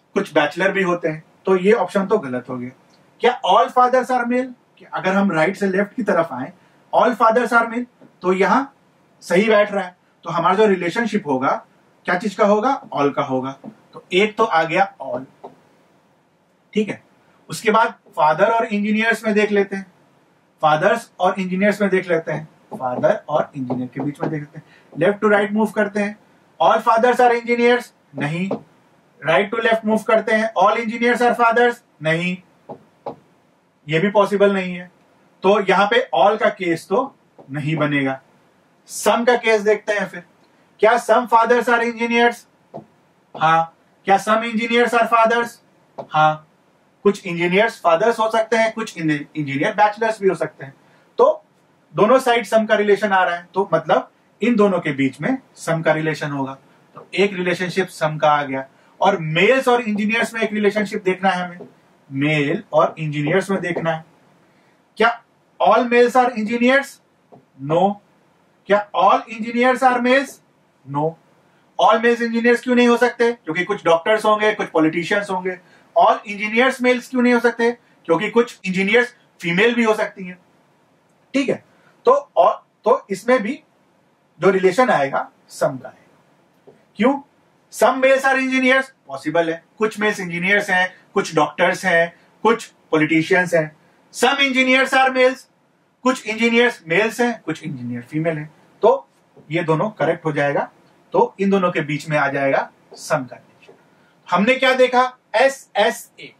कुछ बैचलर भी होते हैं, तो ये ऑप्शन तो गलत हो गया। क्या ऑल फादर्स आर मेल? अगर हम राइट से लेफ्ट की तरफ आए, ऑल फादर्स आर मेल, तो यहां सही बैठ रहा है, तो हमारा जो रिलेशनशिप होगा क्या चीज का होगा? ऑल का होगा। तो एक तो आ गया ऑल, ठीक है। उसके बाद फादर और इंजीनियर्स में देख लेते हैं, फादर्स और इंजीनियर्स में देख लेते हैं, फादर और इंजीनियर के बीच में देख लेते हैं। लेफ्ट टू राइट मूव करते हैं, ऑल फादर्स आर इंजीनियर्स, नहीं। राइट टू लेफ्ट मूव करते हैं, ऑल इंजीनियर्स आर फादर्स, नहीं, ये भी पॉसिबल नहीं है। तो यहां पे ऑल का केस तो नहीं बनेगा। सम का केस देखते हैं फिर। क्या सम फादर्स आर इंजीनियर्स? हाँ। क्या सम इंजीनियर्स आर फादर्स? हाँ। कुछ इंजीनियर्स फादर्स हो सकते हैं, कुछ इंजीनियर बैचलर्स भी हो सकते हैं। तो दोनों साइड सम का रिलेशन आ रहा है, तो मतलब इन दोनों के बीच में सम का रिलेशन होगा। तो एक रिलेशनशिप सम का आ गया। और मेल्स और इंजीनियर्स में एक रिलेशनशिप देखना है हमें, मेल और इंजीनियर्स में देखना है। क्या all males are engineers? No. क्या all engineers are males? No. All males engineers क्यों नहीं हो सकते? क्योंकि कुछ डॉक्टर्स होंगे, कुछ पॉलिटिशियंस होंगे। ऑल इंजीनियर्स मेल्स क्यों नहीं हो सकते? क्योंकि कुछ इंजीनियर्स फीमेल भी हो सकती हैं, ठीक है। तो और तो इसमें भी जो रिलेशन आएगा सम का आएगा। क्यों? Some males are engineers possible है, कुछ मेल्स इंजीनियर्स हैं, कुछ डॉक्टर्स हैं, कुछ पॉलिटिशियंस हैं। सम इंजीनियर्स आर मेल्स, कुछ इंजीनियर्स मेल्स हैं, कुछ इंजीनियर फीमेल हैं। तो ये दोनों करेक्ट हो जाएगा। तो इन दोनों के बीच में आ जाएगा सम का रिलेशन। हमने क्या देखा? S S A,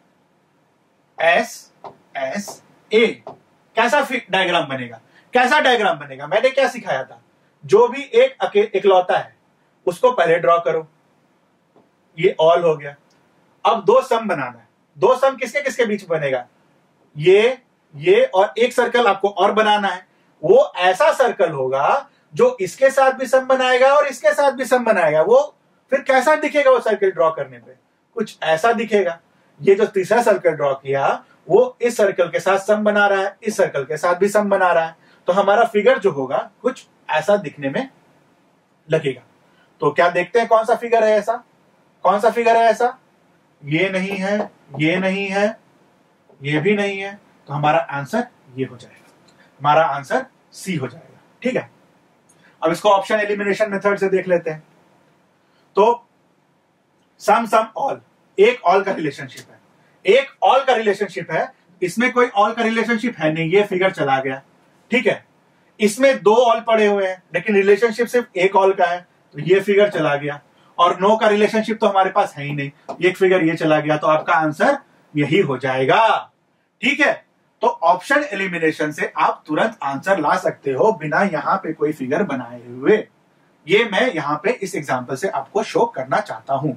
S S A कैसा डायग्राम बनेगा? कैसा डायग्राम बनेगा? मैंने क्या सिखाया था? जो भी एक अकेले इकलौता है उसको पहले ड्रॉ करो, ये ऑल हो गया। अब दो सम बनाना है। दो सम किसके किसके बीच बनेगा? ये ये और एक सर्कल आपको और बनाना है। वो ऐसा सर्कल होगा जो इसके साथ भी सम बनाएगा और इसके साथ भी सम बनाएगा। वो फिर कैसा दिखेगा? वो सर्कल ड्रॉ करने पे कुछ ऐसा दिखेगा। ये जो तीसरा सर्कल ड्रॉ किया वो इस सर्कल के साथ सम बना रहा है, इस सर्कल के साथ भी सम बना रहा है। तो हमारा फिगर जो होगा कुछ ऐसा दिखने में लगेगा। तो क्या देखते हैं कौन सा फिगर है ऐसा? कौन सा फिगर है ऐसा? ये नहीं है, ये नहीं है, ये भी नहीं है। तो हमारा आंसर ये हो जाएगा, हमारा आंसर सी हो जाएगा, ठीक है। अब इसको ऑप्शन एलिमिनेशन मेथड से देख लेते हैं। तो सम सम ऑल, एक ऑल का रिलेशनशिप है, एक ऑल का रिलेशनशिप है। इसमें कोई ऑल का रिलेशनशिप है नहीं, ये फिगर चला गया, ठीक है। इसमें दो ऑल पड़े हुए हैं लेकिन रिलेशनशिप सिर्फ एक ऑल का है, तो ये फिगर चला गया। और नो का रिलेशनशिप तो हमारे पास है ही नहीं, एक फिगर ये चला गया। तो आपका आंसर यही हो जाएगा, ठीक है। तो ऑप्शन एलिमिनेशन से आप तुरंत आंसर ला सकते हो बिना यहां पे कोई फिगर बनाए हुए। ये मैं यहां पे इस एग्जांपल से आपको शो करना चाहता हूं।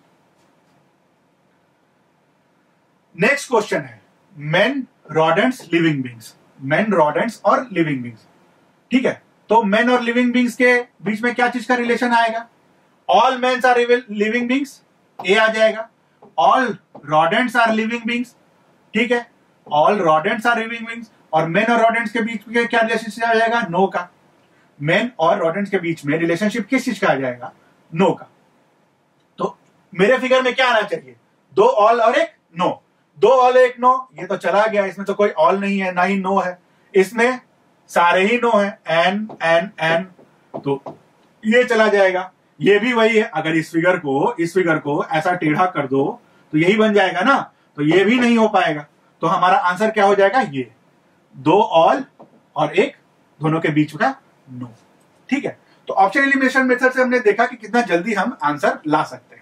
नेक्स्ट क्वेश्चन है men, rodents, living beings. Men, rodents और लिविंग बींग्स, ठीक है। तो मेन और लिविंग बींग्स के बीच में क्या चीज का रिलेशन आएगा? All mens are living beings, A आ जाएगा। All rodents are living beings, ठीक है। All rodents are living beings. और मेन और रॉडेंट्स के बीच में क्या रिलेशनशिप आ जाएगा? नो का। मेन और रॉडेंट्स के बीच में रिलेशनशिप किस चीज का आ जाएगा? नो का। तो मेरे फिगर में क्या आना चाहिए? दो ऑल और एक नो। दो ऑल एक नो, ये तो चला गया, इसमें तो कोई ऑल नहीं है ना ही नो है, इसमें सारे ही नो है, एन एन एन, तो ये चला जाएगा। ये भी वही है, अगर इस फिगर को इस फिगर को ऐसा टेढ़ा कर दो तो यही बन जाएगा ना, तो ये भी नहीं हो पाएगा। तो हमारा आंसर क्या हो जाएगा? ये दो ऑल और एक दोनों के बीच का नो, ठीक है। तो ऑप्शन एलिमिनेशन मेथड से हमने देखा कि कितना जल्दी हम आंसर ला सकते हैं।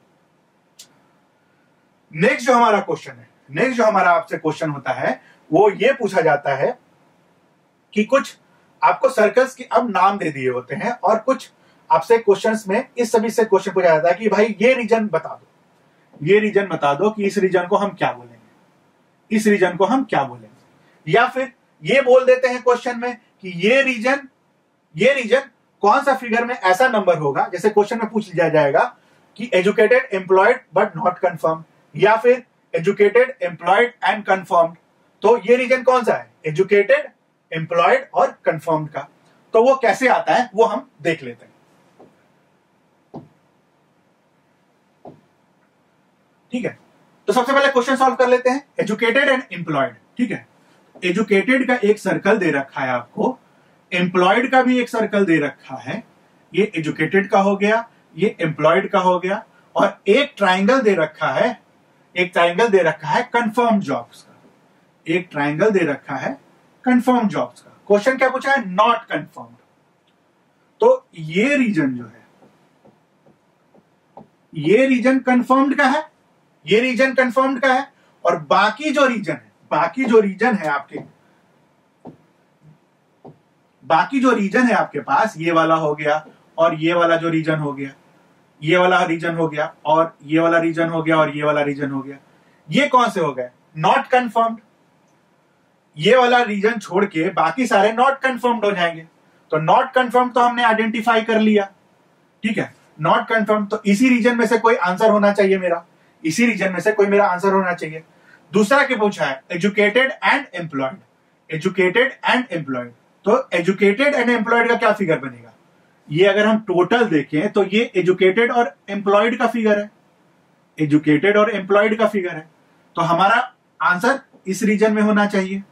नेक्स्ट जो हमारा क्वेश्चन है, नेक्स्ट जो हमारा आपसे क्वेश्चन होता है वो ये पूछा जाता है कि कुछ आपको सर्कल्स के अब नाम दे दिए होते हैं और कुछ आपसे क्वेश्चंस में इस सभी से क्वेश्चन पूछा जाता है कि भाई ये रीजन बता दो, ये रीजन बता दो कि इस रीजन को हम क्या बोलेंगे, इस रीजन को हम क्या बोलेंगे। या फिर ये बोल देते हैं क्वेश्चन में कि ये रीजन ये रीजन कौन सा फिगर में ऐसा नंबर होगा, जैसे क्वेश्चन में पूछ लिया जाएगा कि educated, employed but not confirm, या फिर एजुकेटेड, एम्प्लॉयड एंड कंफर्म्ड। तो ये रीजन कौन सा है? एजुकेटेड, एम्प्लॉयड और कंफर्म्ड का। तो वो कैसे आता है वो हम देख लेते हैं। ठीक है, तो सबसे पहले क्वेश्चन सॉल्व कर लेते हैं। एजुकेटेड एंड एम्प्लॉयड, ठीक है, एजुकेटेड का एक सर्कल दे रखा है आपको, एम्प्लॉयड का भी एक सर्कल दे रखा है, ये एजुकेटेड का हो गया, ये एम्प्लॉयड का हो गया, और एक ट्राइंगल दे रखा है, एक ट्राइंगल दे रखा है कंफर्म जॉब्स का, एक ट्राइंगल दे रखा है कंफर्म जॉब्स का। क्वेश्चन क्या पूछा है? Not confirmed. तो ये रीजन जो है, ये रीजन कंफर्म्ड का है, ये रीजन कंफर्म्ड का है, और बाकी जो रीजन है, बाकी जो रीजन है आपके बाकी जो रीजन है आपके पास, ये वाला हो गया और ये वाला जो रीजन हो गया, ये वाला रीजन हो गया और ये वाला रीजन हो गया और ये वाला रीजन हो गया, ये कौन से हो गए? Not confirmed. ये वाला रीजन छोड़ के बाकी सारे नॉट कंफर्म्ड हो जाएंगे। तो नॉट कंफर्म्ड तो हमने आइडेंटिफाई कर लिया, ठीक है, नॉट कंफर्म, तो इसी रीजन में से कोई आंसर होना चाहिए मेरा, इसी रीजन में से कोई मेरा आंसर होना चाहिए। दूसरा क्या पूछा है? Educated and employed, educated and employed, तो एजुकेटेड एंड एम्प्लॉयड का क्या फिगर बनेगा? ये अगर हम टोटल देखें तो ये एजुकेटेड और एम्प्लॉयड का फिगर है, एजुकेटेड और एम्प्लॉयड का फिगर है, तो हमारा आंसर इस रीजन में होना चाहिए,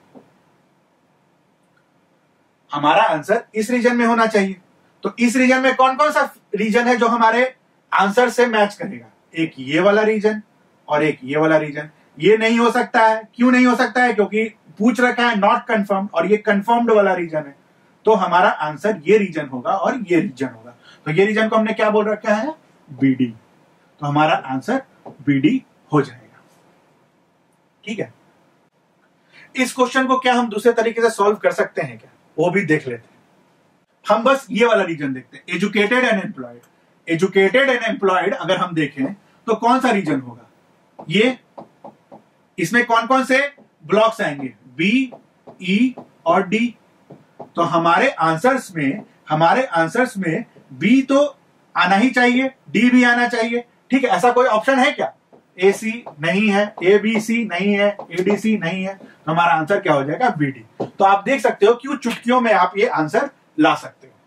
हमारा आंसर इस रीजन में होना चाहिए। तो इस रीजन में कौन कौन सा रीजन है जो हमारे आंसर से मैच करेगा? एक ये वाला रीजन और एक ये वाला रीजन। ये नहीं हो सकता है, क्यों नहीं हो सकता है? क्योंकि पूछ रखा है नॉट कंफर्म्ड और ये कंफर्म्ड वाला रीजन है, तो हमारा आंसर ये रीजन होगा और ये रीजन होगा। तो ये रीजन को हमने क्या बोल रखा है? बीडी। तो हमारा आंसर बीडी हो जाएगा, ठीक है। इस क्वेश्चन को क्या हम दूसरे तरीके से सॉल्व कर सकते हैं क्या? वो भी देख लेते हैं। हम बस ये वाला रीजन देखते हैं, educated and employed. Educated and employed अगर हम देखें तो कौन सा रीजन होगा? ये, इसमें कौन कौन से ब्लॉक्स आएंगे? बी, ई और डी। तो हमारे आंसर्स में हमारे आंसर्स में बी तो आना ही चाहिए, डी भी आना चाहिए, ठीक है। ऐसा कोई ऑप्शन है क्या? ए सी नहीं है, ए बी सी नहीं है, ए डी सी नहीं है, तो हमारा आंसर क्या हो जाएगा? B D. तो आप देख सकते हो क्यों चुटकियों में आप ये आंसर ला सकते हो।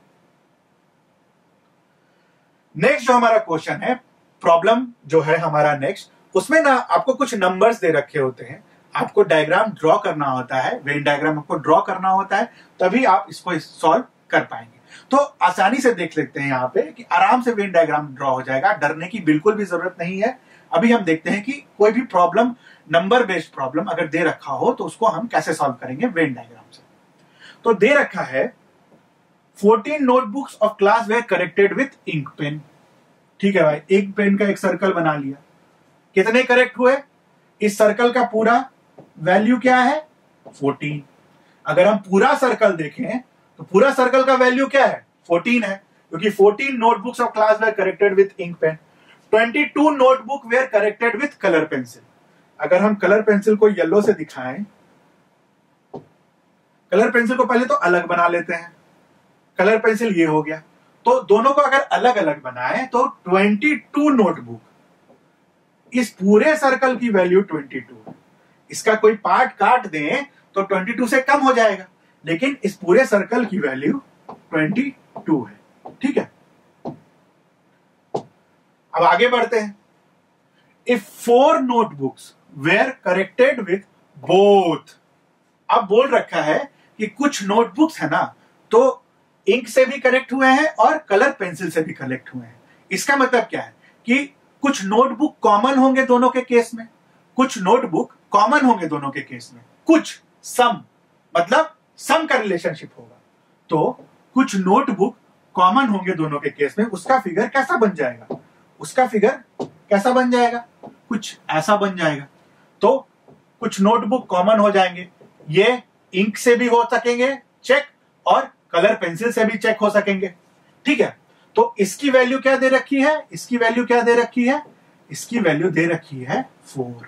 नेक्स्ट जो हमारा क्वेश्चन है, प्रॉब्लम जो है हमारा नेक्स्ट, उसमें ना आपको कुछ नंबर्स दे रखे होते हैं, आपको डायग्राम ड्रॉ करना होता है, वेन डायग्राम आपको ड्रॉ करना होता है, तभी आप इसको सॉल्व कर पाएंगे। तो आसानी से देख लेते हैं यहाँ पे कि आराम से वेन डायग्राम ड्रॉ हो जाएगा, डरने की बिल्कुल भी जरूरत नहीं है। अभी हम देखते हैं कि कोई भी प्रॉब्लम, नंबर बेस्ड प्रॉब्लम अगर दे रखा हो तो उसको हम कैसे सॉल्व करेंगे वेन डायग्राम से। तो दे रखा है fourteen notebooks of class were corrected with ink pen, ठीक है भाई, इंक पेन का एक सर्कल बना लिया। कितने करेक्ट हुए? इस सर्कल का पूरा वैल्यू क्या है? फोर्टीन। अगर हम पूरा सर्कल देखें तो पूरा सर्कल का वैल्यू क्या है? फोर्टीन है, क्योंकि fourteen notebooks of class were corrected with ink pen. Twenty two notebook were corrected with colour pencil. अगर हम कलर पेंसिल को येलो से दिखाएं, कलर पेंसिल को पहले तो अलग बना लेते हैं, कलर पेंसिल ये हो गया, तो दोनों को अगर अलग अलग बनाए तो ट्वेंटी टू नोटबुक, इस पूरे सर्कल की वैल्यू ट्वेंटी टू है। इसका कोई पार्ट काट दें तो ट्वेंटी टू से कम हो जाएगा, लेकिन इस पूरे सर्कल की वैल्यू ट्वेंटी टू है, ठीक है। अब आगे बढ़ते हैं। If four notebooks were corrected with both, अब बोल रखा है कि कुछ नोटबुक्स है ना, तो इंक से भी करेक्ट हुए हैं और कलर पेंसिल से भी करेक्ट हुए हैं। इसका मतलब क्या है कि कुछ नोटबुक कॉमन होंगे दोनों के केस में, कुछ नोटबुक कॉमन होंगे दोनों के केस में, कुछ सम, मतलब सम का रिलेशनशिप होगा। तो कुछ नोटबुक कॉमन होंगे दोनों के केस में, उसका फिगर कैसा बन जाएगा? उसका फिगर कैसा बन जाएगा? कुछ ऐसा बन जाएगा। तो कुछ नोटबुक कॉमन हो जाएंगे, ये इंक से भी हो सकेंगे चेक और कलर पेंसिल से भी चेक हो सकेंगे, ठीक है। तो इसकी वैल्यू क्या दे रखी है? इसकी वैल्यू क्या दे रखी है? इसकी वैल्यू दे रखी है फोर,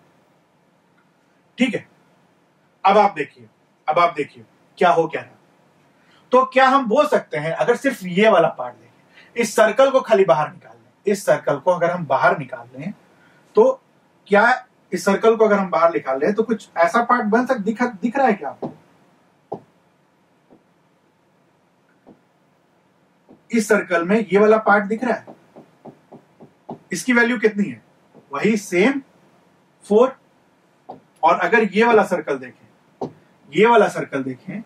ठीक है। अब आप देखिए, अब आप देखिए क्या हो क्या रहा। तो क्या हम बोल सकते हैं, अगर सिर्फ ये वाला पार्ट देखें, इस सर्कल को खाली बाहर निकाल लें, इस सर्कल को अगर हम बाहर निकाल लें तो क्या इस सर्कल को अगर हम बाहर निकाल लें तो कुछ ऐसा पार्ट बन सक दिख, दिख रहा है क्या आपको? इस सर्कल में ये वाला पार्ट दिख रहा है, इसकी वैल्यू कितनी है? वही सेम फोर। और अगर ये वाला सर्कल देखें, ये वाला सर्कल देखें,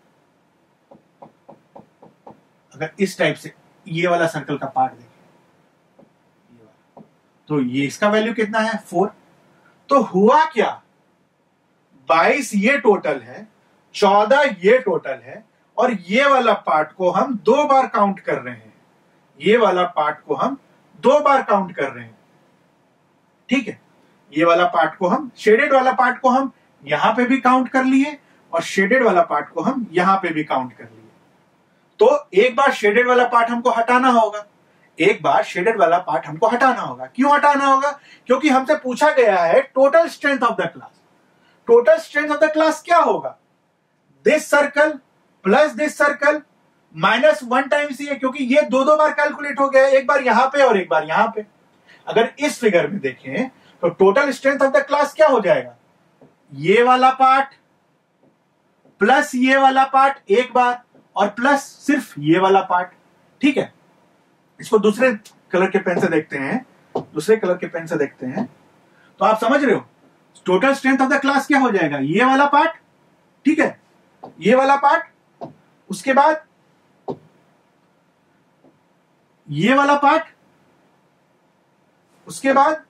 अगर इस टाइप से ये वाला सर्कल का पार्ट देखें, ये वाला, तो ये इसका वैल्यू कितना है, फोर। तो हुआ क्या, बाईस ये टोटल है, चौदह ये टोटल है, और ये वाला पार्ट को हम दो बार काउंट कर रहे हैं, ये वाला पार्ट को हम दो बार काउंट कर रहे हैं। ठीक है, ये वाला पार्ट को हम, शेडेड वाला पार्ट को हम यहां पे भी काउंट कर लिए और शेडेड वाला पार्ट को हम यहां पे भी काउंट कर लिए। तो एक बार शेडेड वाला पार्ट हमको हटाना होगा, एक बार शेडेड वाला पार्ट हमको हटाना होगा। क्यों हटाना होगा, क्योंकि हमसे पूछा गया है total strength of the class. Total strength of the class क्या होगा, this circle plus this circle minus one times ये, क्योंकि ये दो दो बार कैलकुलेट हो गया, एक बार यहां पे और एक बार यहां पे। अगर इस फिगर में देखें तो total strength of the class क्या हो जाएगा, ये वाला पार्ट प्लस ये वाला पार्ट एक बार और प्लस सिर्फ ये वाला पार्ट। ठीक है, इसको दूसरे कलर के पेन से देखते हैं, दूसरे कलर के पेन से देखते हैं, तो आप समझ रहे हो total strength of the class क्या हो जाएगा, ये वाला पार्ट, ठीक है, ये वाला पार्ट, उसके बाद ये वाला पार्ट, उसके बाद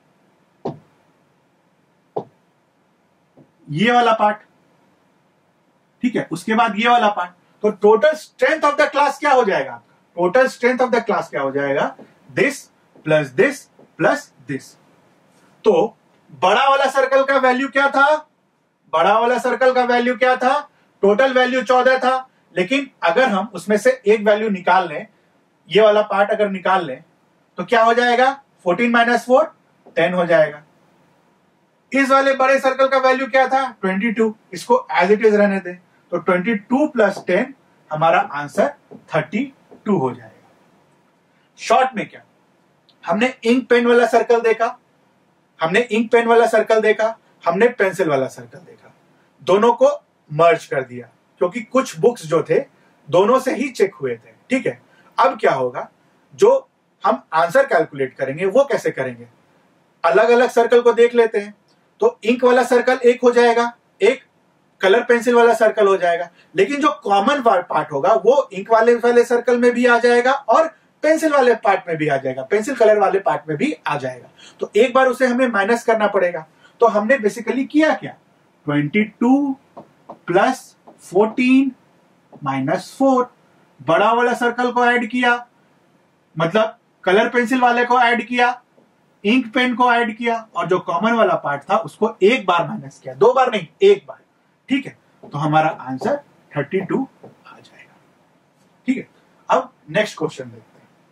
ये वाला पार्ट, ठीक है, उसके बाद ये वाला पार्ट। तो total strength of the class क्या हो जाएगा आपका, total strength of the class क्या हो जाएगा, this plus this plus this. तो बड़ा वाला सर्कल का वैल्यू क्या था, बड़ा वाला सर्कल का वैल्यू क्या था, टोटल वैल्यू चौदह था, लेकिन अगर हम उसमें से एक वैल्यू निकाल लें, ये वाला पार्ट अगर निकाल लें तो क्या हो जाएगा, फोर्टीन माइनस फोर टेन हो जाएगा। इस वाले बड़े सर्कल का वैल्यू क्या था, ट्वेंटी टू, इसको एज इट इज रहने दें, तो ट्वेंटी टू प्लस टेन हमारा आंसर थर्टी टू हो जाएगा। शॉर्ट में क्या, हमने इंक पेन वाला सर्कल देखा, हमने इंक पेन वाला सर्कल देखा, हमने पेंसिल वाला सर्कल देखा, दोनों को मर्ज कर दिया, क्योंकि कुछ बुक्स जो थे दोनों से ही चेक हुए थे। ठीक है, अब क्या होगा, जो हम आंसर कैलकुलेट करेंगे वो कैसे करेंगे, अलग अलग सर्कल को देख लेते हैं। तो इंक वाला सर्कल एक हो जाएगा, एक कलर पेंसिल वाला सर्कल हो जाएगा, लेकिन जो कॉमन पार्ट होगा वो इंक वाले वाले सर्कल में भी आ जाएगा और पेंसिल वाले पार्ट में भी आ जाएगा, पेंसिल कलर वाले पार्ट में भी आ जाएगा। तो एक बार उसे हमें माइनस करना पड़ेगा। तो हमने बेसिकली किया क्या, twenty two plus fourteen minus four, बड़ा वाला सर्कल को ऐड किया, मतलब कलर पेंसिल वाले को ऐड किया, इंक पेन को ऐड किया, और जो कॉमन वाला पार्ट था उसको एक बार माइनस किया, दो बार नहीं, एक बार। ठीक है, तो हमारा आंसर थर्टी टू आ जाएगा। ठीक है, अब नेक्स्ट क्वेश्चन देखते हैं।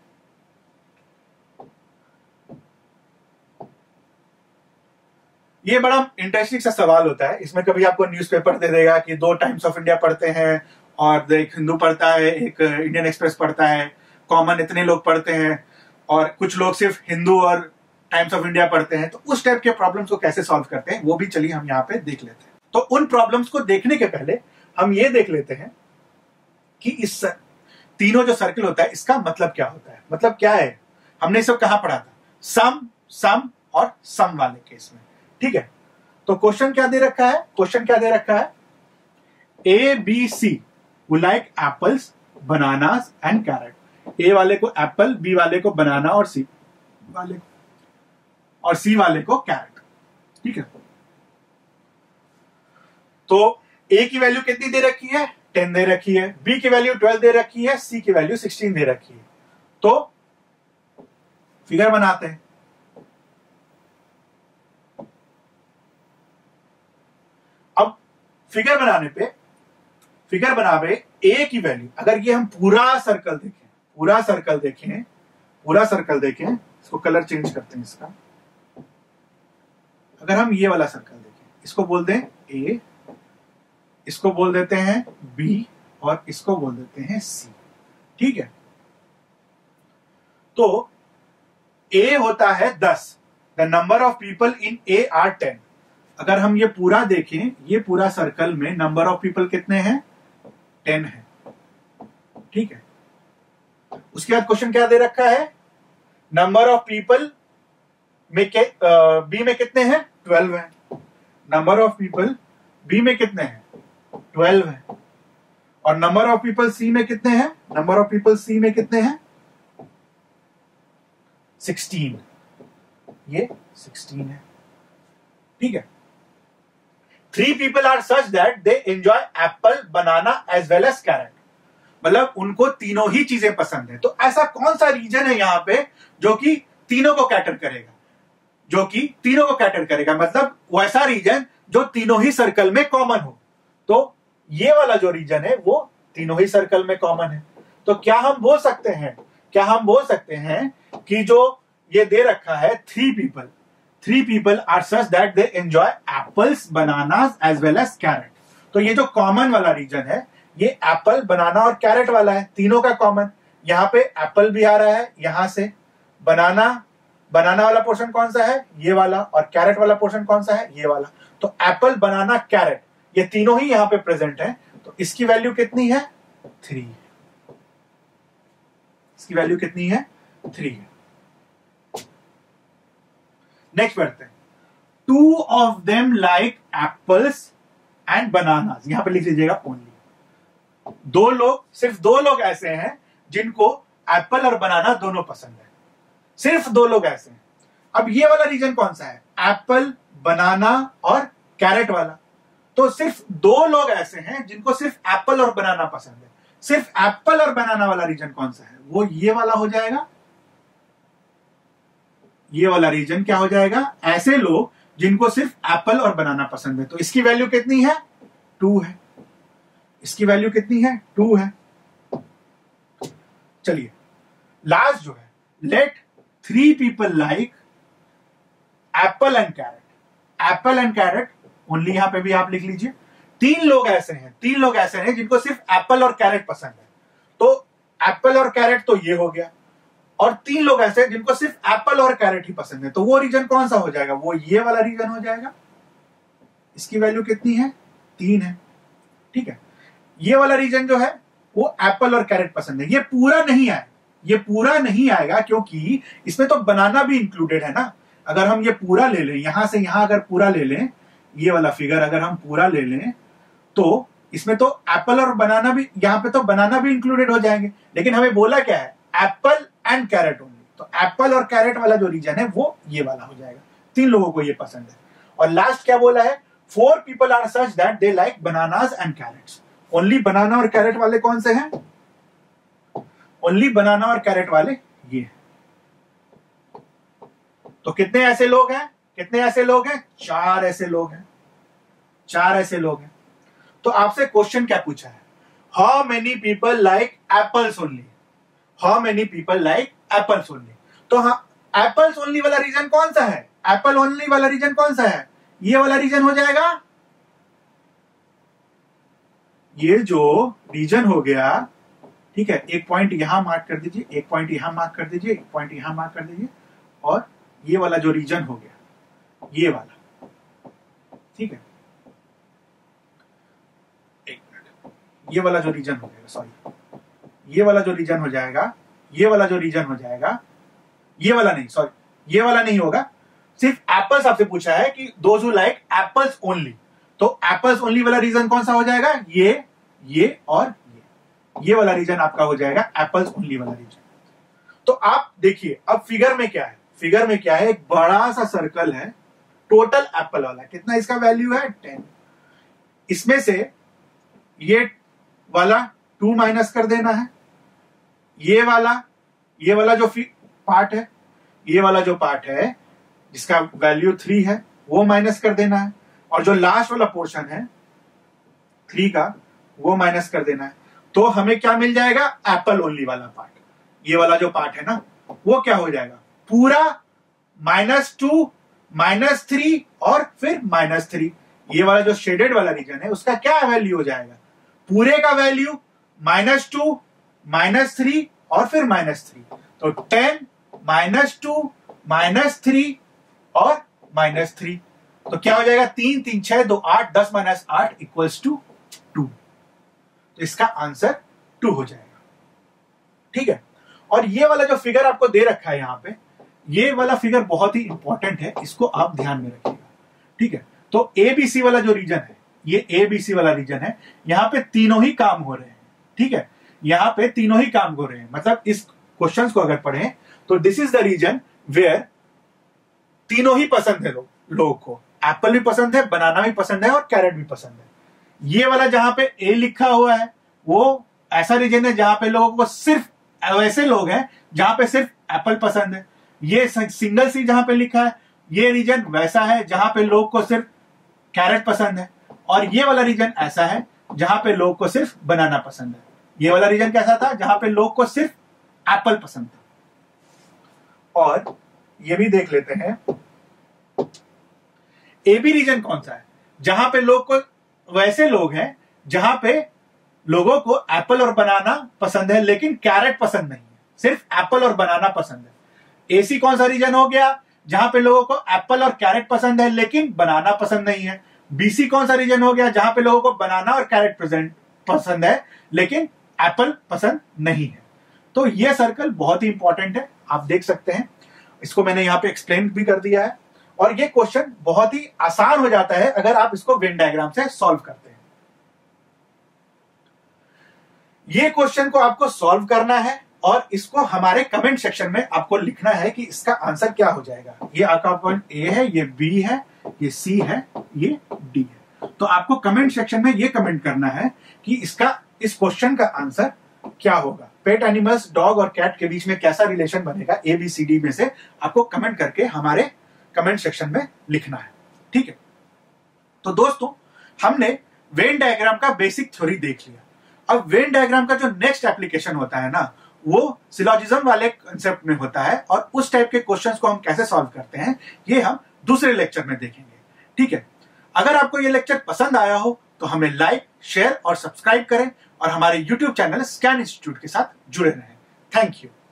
ये बड़ा इंटरेस्टिंग सा सवाल होता है, इसमें कभी आपको न्यूज़पेपर दे देगा कि दो टाइम्स ऑफ इंडिया पढ़ते हैं, और एक हिंदू पढ़ता है, एक इंडियन एक्सप्रेस पढ़ता है, कॉमन इतने लोग पढ़ते हैं, और कुछ लोग सिर्फ हिंदू और टाइम्स ऑफ इंडिया पढ़ते हैं। तो उस टाइप के प्रॉब्लम्स को कैसे सॉल्व करते हैं वो भी चलिए हम यहाँ पे देख लेते हैं। तो उन प्रॉब्लम्स को देखने के पहले हम ये देख लेते हैं कि इस तीनों जो सर्कल होता है इसका मतलब क्या होता है, मतलब क्या है। हमने सब कहाँ पढ़ा था, सम, सम और सम वाले केस में। ठीक है, तो क्वेश्चन क्या दे रखा है, क्वेश्चन क्या दे रखा है, A B C would like apples, bananas and carrot. A वाले को एप्पल, बी वाले को बनाना और सी वाले को और सी वाले को कैरेट। ठीक है, तो ए की वैल्यू कितनी दे रखी है, टेन दे रखी है, बी की वैल्यू ट्वेल्व दे रखी है, सी की वैल्यू सिक्सटीन दे रखी है। तो फिगर बनाते हैं। अब फिगर बनाने पे फिगर बना रहे ए की वैल्यू, अगर ये हम पूरा सर्कल देखें, पूरा सर्कल देखें, पूरा सर्कल देखें, इसको कलर चेंज करते हैं इसका। अगर हम ये वाला सर्कल देखें, इसको बोल दें ए, इसको बोल देते हैं बी और इसको बोल देते हैं सी। ठीक है, तो ए होता है दस, the number of people in A are ten. अगर हम ये पूरा देखें, ये पूरा सर्कल में नंबर ऑफ पीपल कितने हैं, टेन है। ठीक है, उसके बाद क्वेश्चन क्या दे रखा है, नंबर ऑफ पीपल में के बी में कितने हैं? ट्वेल्व है। नंबर ऑफ पीपल बी में कितने हैं? ट्वेल्व है। और नंबर ऑफ पीपल सी में कितने हैं? नंबर ऑफ पीपल सी में कितने हैं? सिक्सटीन। ये सिक्सटीन है। ठीक है। Three people are such that they enjoy apple, banana as well as carrot. मतलब उनको तीनों ही चीजें पसंद है। तो ऐसा कौन सा रीजन है यहां पे जो कि तीनों को कैटर करेगा? जो कि तीनों को कैटर करेगा मतलब वैसा रीजन जो तीनों ही सर्कल में कॉमन हो। तो ये वाला जो रीजन है वो तीनों ही सर्कल में कॉमन है। तो क्या हम बोल सकते हैं क्या हम बोल सकते हैं कि जो ये दे रखा है three people three people are such that they enjoy apples, bananas as well as carrot. तो ये जो कॉमन वाला रीजन है ये एप्पल, बनाना और कैरेट वाला है, तीनों का कॉमन। यहां पे एप्पल भी आ रहा है, यहां से बनाना बनाना वाला पोर्शन कौन सा है? ये वाला। और कैरेट वाला पोर्शन कौन सा है? ये वाला। तो एप्पल, बनाना, कैरेट ये तीनों ही यहां पे प्रेजेंट है। तो इसकी वैल्यू कितनी है? थ्री। इसकी वैल्यू कितनी है? थ्री है। नेक्स्ट बढ़ते हैं। Two of them like apples and bananas. यहां पे लिख लीजिएगा ओनली। दो लोग, सिर्फ दो लोग ऐसे हैं जिनको एप्पल और बनाना दोनों पसंद है। सिर्फ दो लोग ऐसे हैं। अब ये वाला रीजन कौन सा है? एप्पल, बनाना और कैरेट वाला। तो सिर्फ दो लोग ऐसे हैं जिनको सिर्फ एप्पल और बनाना पसंद है। सिर्फ एप्पल और बनाना वाला रीजन कौन सा है? वो ये वाला हो जाएगा। ये वाला रीजन क्या हो जाएगा? ऐसे लोग जिनको सिर्फ एप्पल और बनाना पसंद है। तो इसकी वैल्यू कितनी है? टू है। इसकी वैल्यू कितनी है? टू है। चलिए लास्ट जो है, let three people like apple and carrot. Apple and carrot only यहां पे भी आप लिख लीजिए। तीन लोग ऐसे हैं तीन लोग ऐसे हैं जिनको सिर्फ एप्पल और कैरेट पसंद है। तो एप्पल और कैरेट तो ये हो गया। और तीन लोग ऐसे हैं जिनको सिर्फ एप्पल और कैरेट ही पसंद है। तो वो रीजन कौन सा हो जाएगा? वो ये वाला रीजन हो जाएगा। इसकी वैल्यू कितनी है? तीन है। ठीक है। ये वाला रीजन जो है वो एप्पल और कैरेट पसंद है। ये पूरा नहीं आएगा, ये पूरा नहीं आएगा क्योंकि इसमें तो बनाना भी इंक्लूडेड है ना। अगर हम ये पूरा ले लें, यहां से यहां अगर पूरा ले लें, ये वाला फिगर अगर हम पूरा ले लें तो इसमें तो एप्पल और बनाना भी, यहां पे तो बनाना भी इंक्लूडेड हो जाएंगे। लेकिन हमें बोला क्या है? Apple and carrot only. तो एप्पल और कैरेट वाला जो रीजन है वो ये वाला हो जाएगा। तीन लोगों को ये पसंद है। और लास्ट क्या बोला है? Four people are such that they like bananas and carrots. Only banana और कैरेट वाले कौन से हैं? ओनली बनाना और कैरेट वाले ये। तो कितने ऐसे लोग हैं? कितने ऐसे लोग हैं? चार ऐसे लोग हैं। चार ऐसे लोग हैं। तो आपसे क्वेश्चन क्या पूछा है? How many people like apples only? How many people like apples only? तो हाँ, एप्पल्स ओनली वाला रीजन कौन सा है? एप्पल ओनली वाला रीजन कौन सा है? ये वाला रीजन हो जाएगा। ये जो रीजन हो गया, ठीक है, एक पॉइंट यहां मार्क कर दीजिए, एक पॉइंट यहां मार्क कर दीजिए, एक पॉइंट यहां मार्क कर दीजिए। और ये वाला जो रीजन हो गया, ये वाला, ठीक है, एक मिनट, ये वाला जो रीजन हो जाएगा, सॉरी, ये वाला जो रीजन हो जाएगा, ये वाला जो रीजन हो जाएगा, ये वाला नहीं, सॉरी, ये वाला नहीं होगा। सिर्फ एप्पल्स आपसे पूछा है कि those who like apples only. तो एप्पल्स ओनली वाला रीजन कौन सा हो जाएगा? ये, ये और ये, ये वाला रीजन आपका हो जाएगा एप्पल्स ओनली वाला रीजन। तो आप देखिए अब फिगर में क्या है? फिगर में क्या है? एक बड़ा सा सर्कल है, टोटल एप्पल वाला। कितना इसका वैल्यू है? टेन। इसमें से ये वाला टू माइनस कर देना है, ये वाला, ये वाला जो पार्ट है, ये वाला जो पार्ट है जिसका वैल्यू थ्री है वो माइनस कर देना है, और जो लास्ट वाला पोर्शन है थ्री का वो माइनस कर देना है। तो हमें क्या मिल जाएगा? एप्पल ओनली वाला पार्ट। ये वाला जो पार्ट है ना वो क्या हो जाएगा? पूरा माइनस टू, माइनस थ्री और फिर माइनस थ्री। ये वाला जो शेडेड वाला रीजन है उसका क्या वैल्यू हो जाएगा? पूरे का value minus two, minus three और फिर माइनस थ्री। तो ten minus two minus three और माइनस थ्री। तो क्या हो जाएगा? तीन तीन छह दो आठ, दस माइनस आठ इक्वल्स टू टू। तो इसका आंसर टू हो जाएगा। ठीक है। और ये वाला जो फिगर आपको दे रखा है यहां पे, ये वाला फिगर बहुत ही इंपॉर्टेंट है, इसको आप ध्यान में रखिएगा, ठीक है। तो ए बी सी वाला जो रीजन है, ये ए बी सी वाला रीजन है, यहां पे तीनों ही काम हो रहे हैं, ठीक है। यहां पे तीनों ही काम हो रहे हैं, मतलब इस क्वेश्चंस को अगर पढ़ें तो this is the region where तीनों ही पसंद है लोग लोगों को, एप्पल भी पसंद है, बनाना भी पसंद है और कैरेट भी पसंद है। ये वाला जहां पे ए लिखा हुआ है वो ऐसा रीजन है जहां पे लोगों को सिर्फ वैसे लोग हैं जहां पे सिर्फ एप्पल पसंद है। ये सिंगल सी जहां पे लिखा है ये रीजन वैसा है जहां पे लोग को सिर्फ कैरेट पसंद है, और ये वाला रीजन ऐसा है जहां पे लोग को सिर्फ बनाना पसंद है। ये वाला रीजन कैसा था, जहां पे लोग को सिर्फ एप्पल पसंद था। और ये भी देख लेते हैं ए बी रीजन कौन सा है, जहां पे लोग को वैसे लोग हैं जहां पे लोगों को एप्पल और बनाना पसंद है लेकिन कैरेट पसंद नहीं है, सिर्फ एप्पल और बनाना पसंद है। एसी कौन सा रीजन हो गया, जहां पे लोगों को एप्पल और कैरेट पसंद है लेकिन बनाना पसंद नहीं है। बीसी कौन सा रीजन हो गया, जहां पे लोगों को बनाना और कैरेट प्रेजेंट पसंद है लेकिन एप्पल पसंद नहीं है। तो यह सर्कल बहुत ही इंपॉर्टेंट है, आप देख सकते हैं, इसको मैंने यहां पे एक्सप्लेन भी कर दिया है। और ये क्वेश्चन बहुत ही आसान हो जाता है अगर आप इसको वेन डायग्राम से सॉल्व करते हैं। ये क्वेश्चन को आपको सॉल्व करना है और इसको हमारे कमेंट सेक्शन में आपको लिखना है कि इसका आंसर क्या हो जाएगा। ये आपका पॉइंट ए है, ये बी है, ये सी है, ये डी है। तो आपको कमेंट सेक्शन में ये कमेंट करना है कि इसका इस क्वेश्चन का आंसर क्या होगा। पेट एनिमल्स डॉग और कैट के बीच में कैसा रिलेशन बनेगा, ए बी सी डी में से आपको कमेंट करके हमारे कमेंट सेक्शन में लिखना है, ठीक है। तो दोस्तों हमने वेन डायग्राम का बेसिक थ्योरी देख लिया। अब वेन डायग्राम का जो नेक्स्ट एप्लीकेशन होता है ना, वो सिलोजिज्म वाले कंसेप्ट में होता है, और उस टाइप के क्वेश्चंस को हम कैसे सॉल्व करते हैं ये हम दूसरे लेक्चर में देखेंगे, ठीक है। अगर आपको ये लेक्चर पसंद आया हो तो हमें लाइक, शेयर और सब्सक्राइब करें और हमारे यूट्यूब चैनल स्कैन इंस्टीट्यूट के साथ जुड़े रहें। Thank you.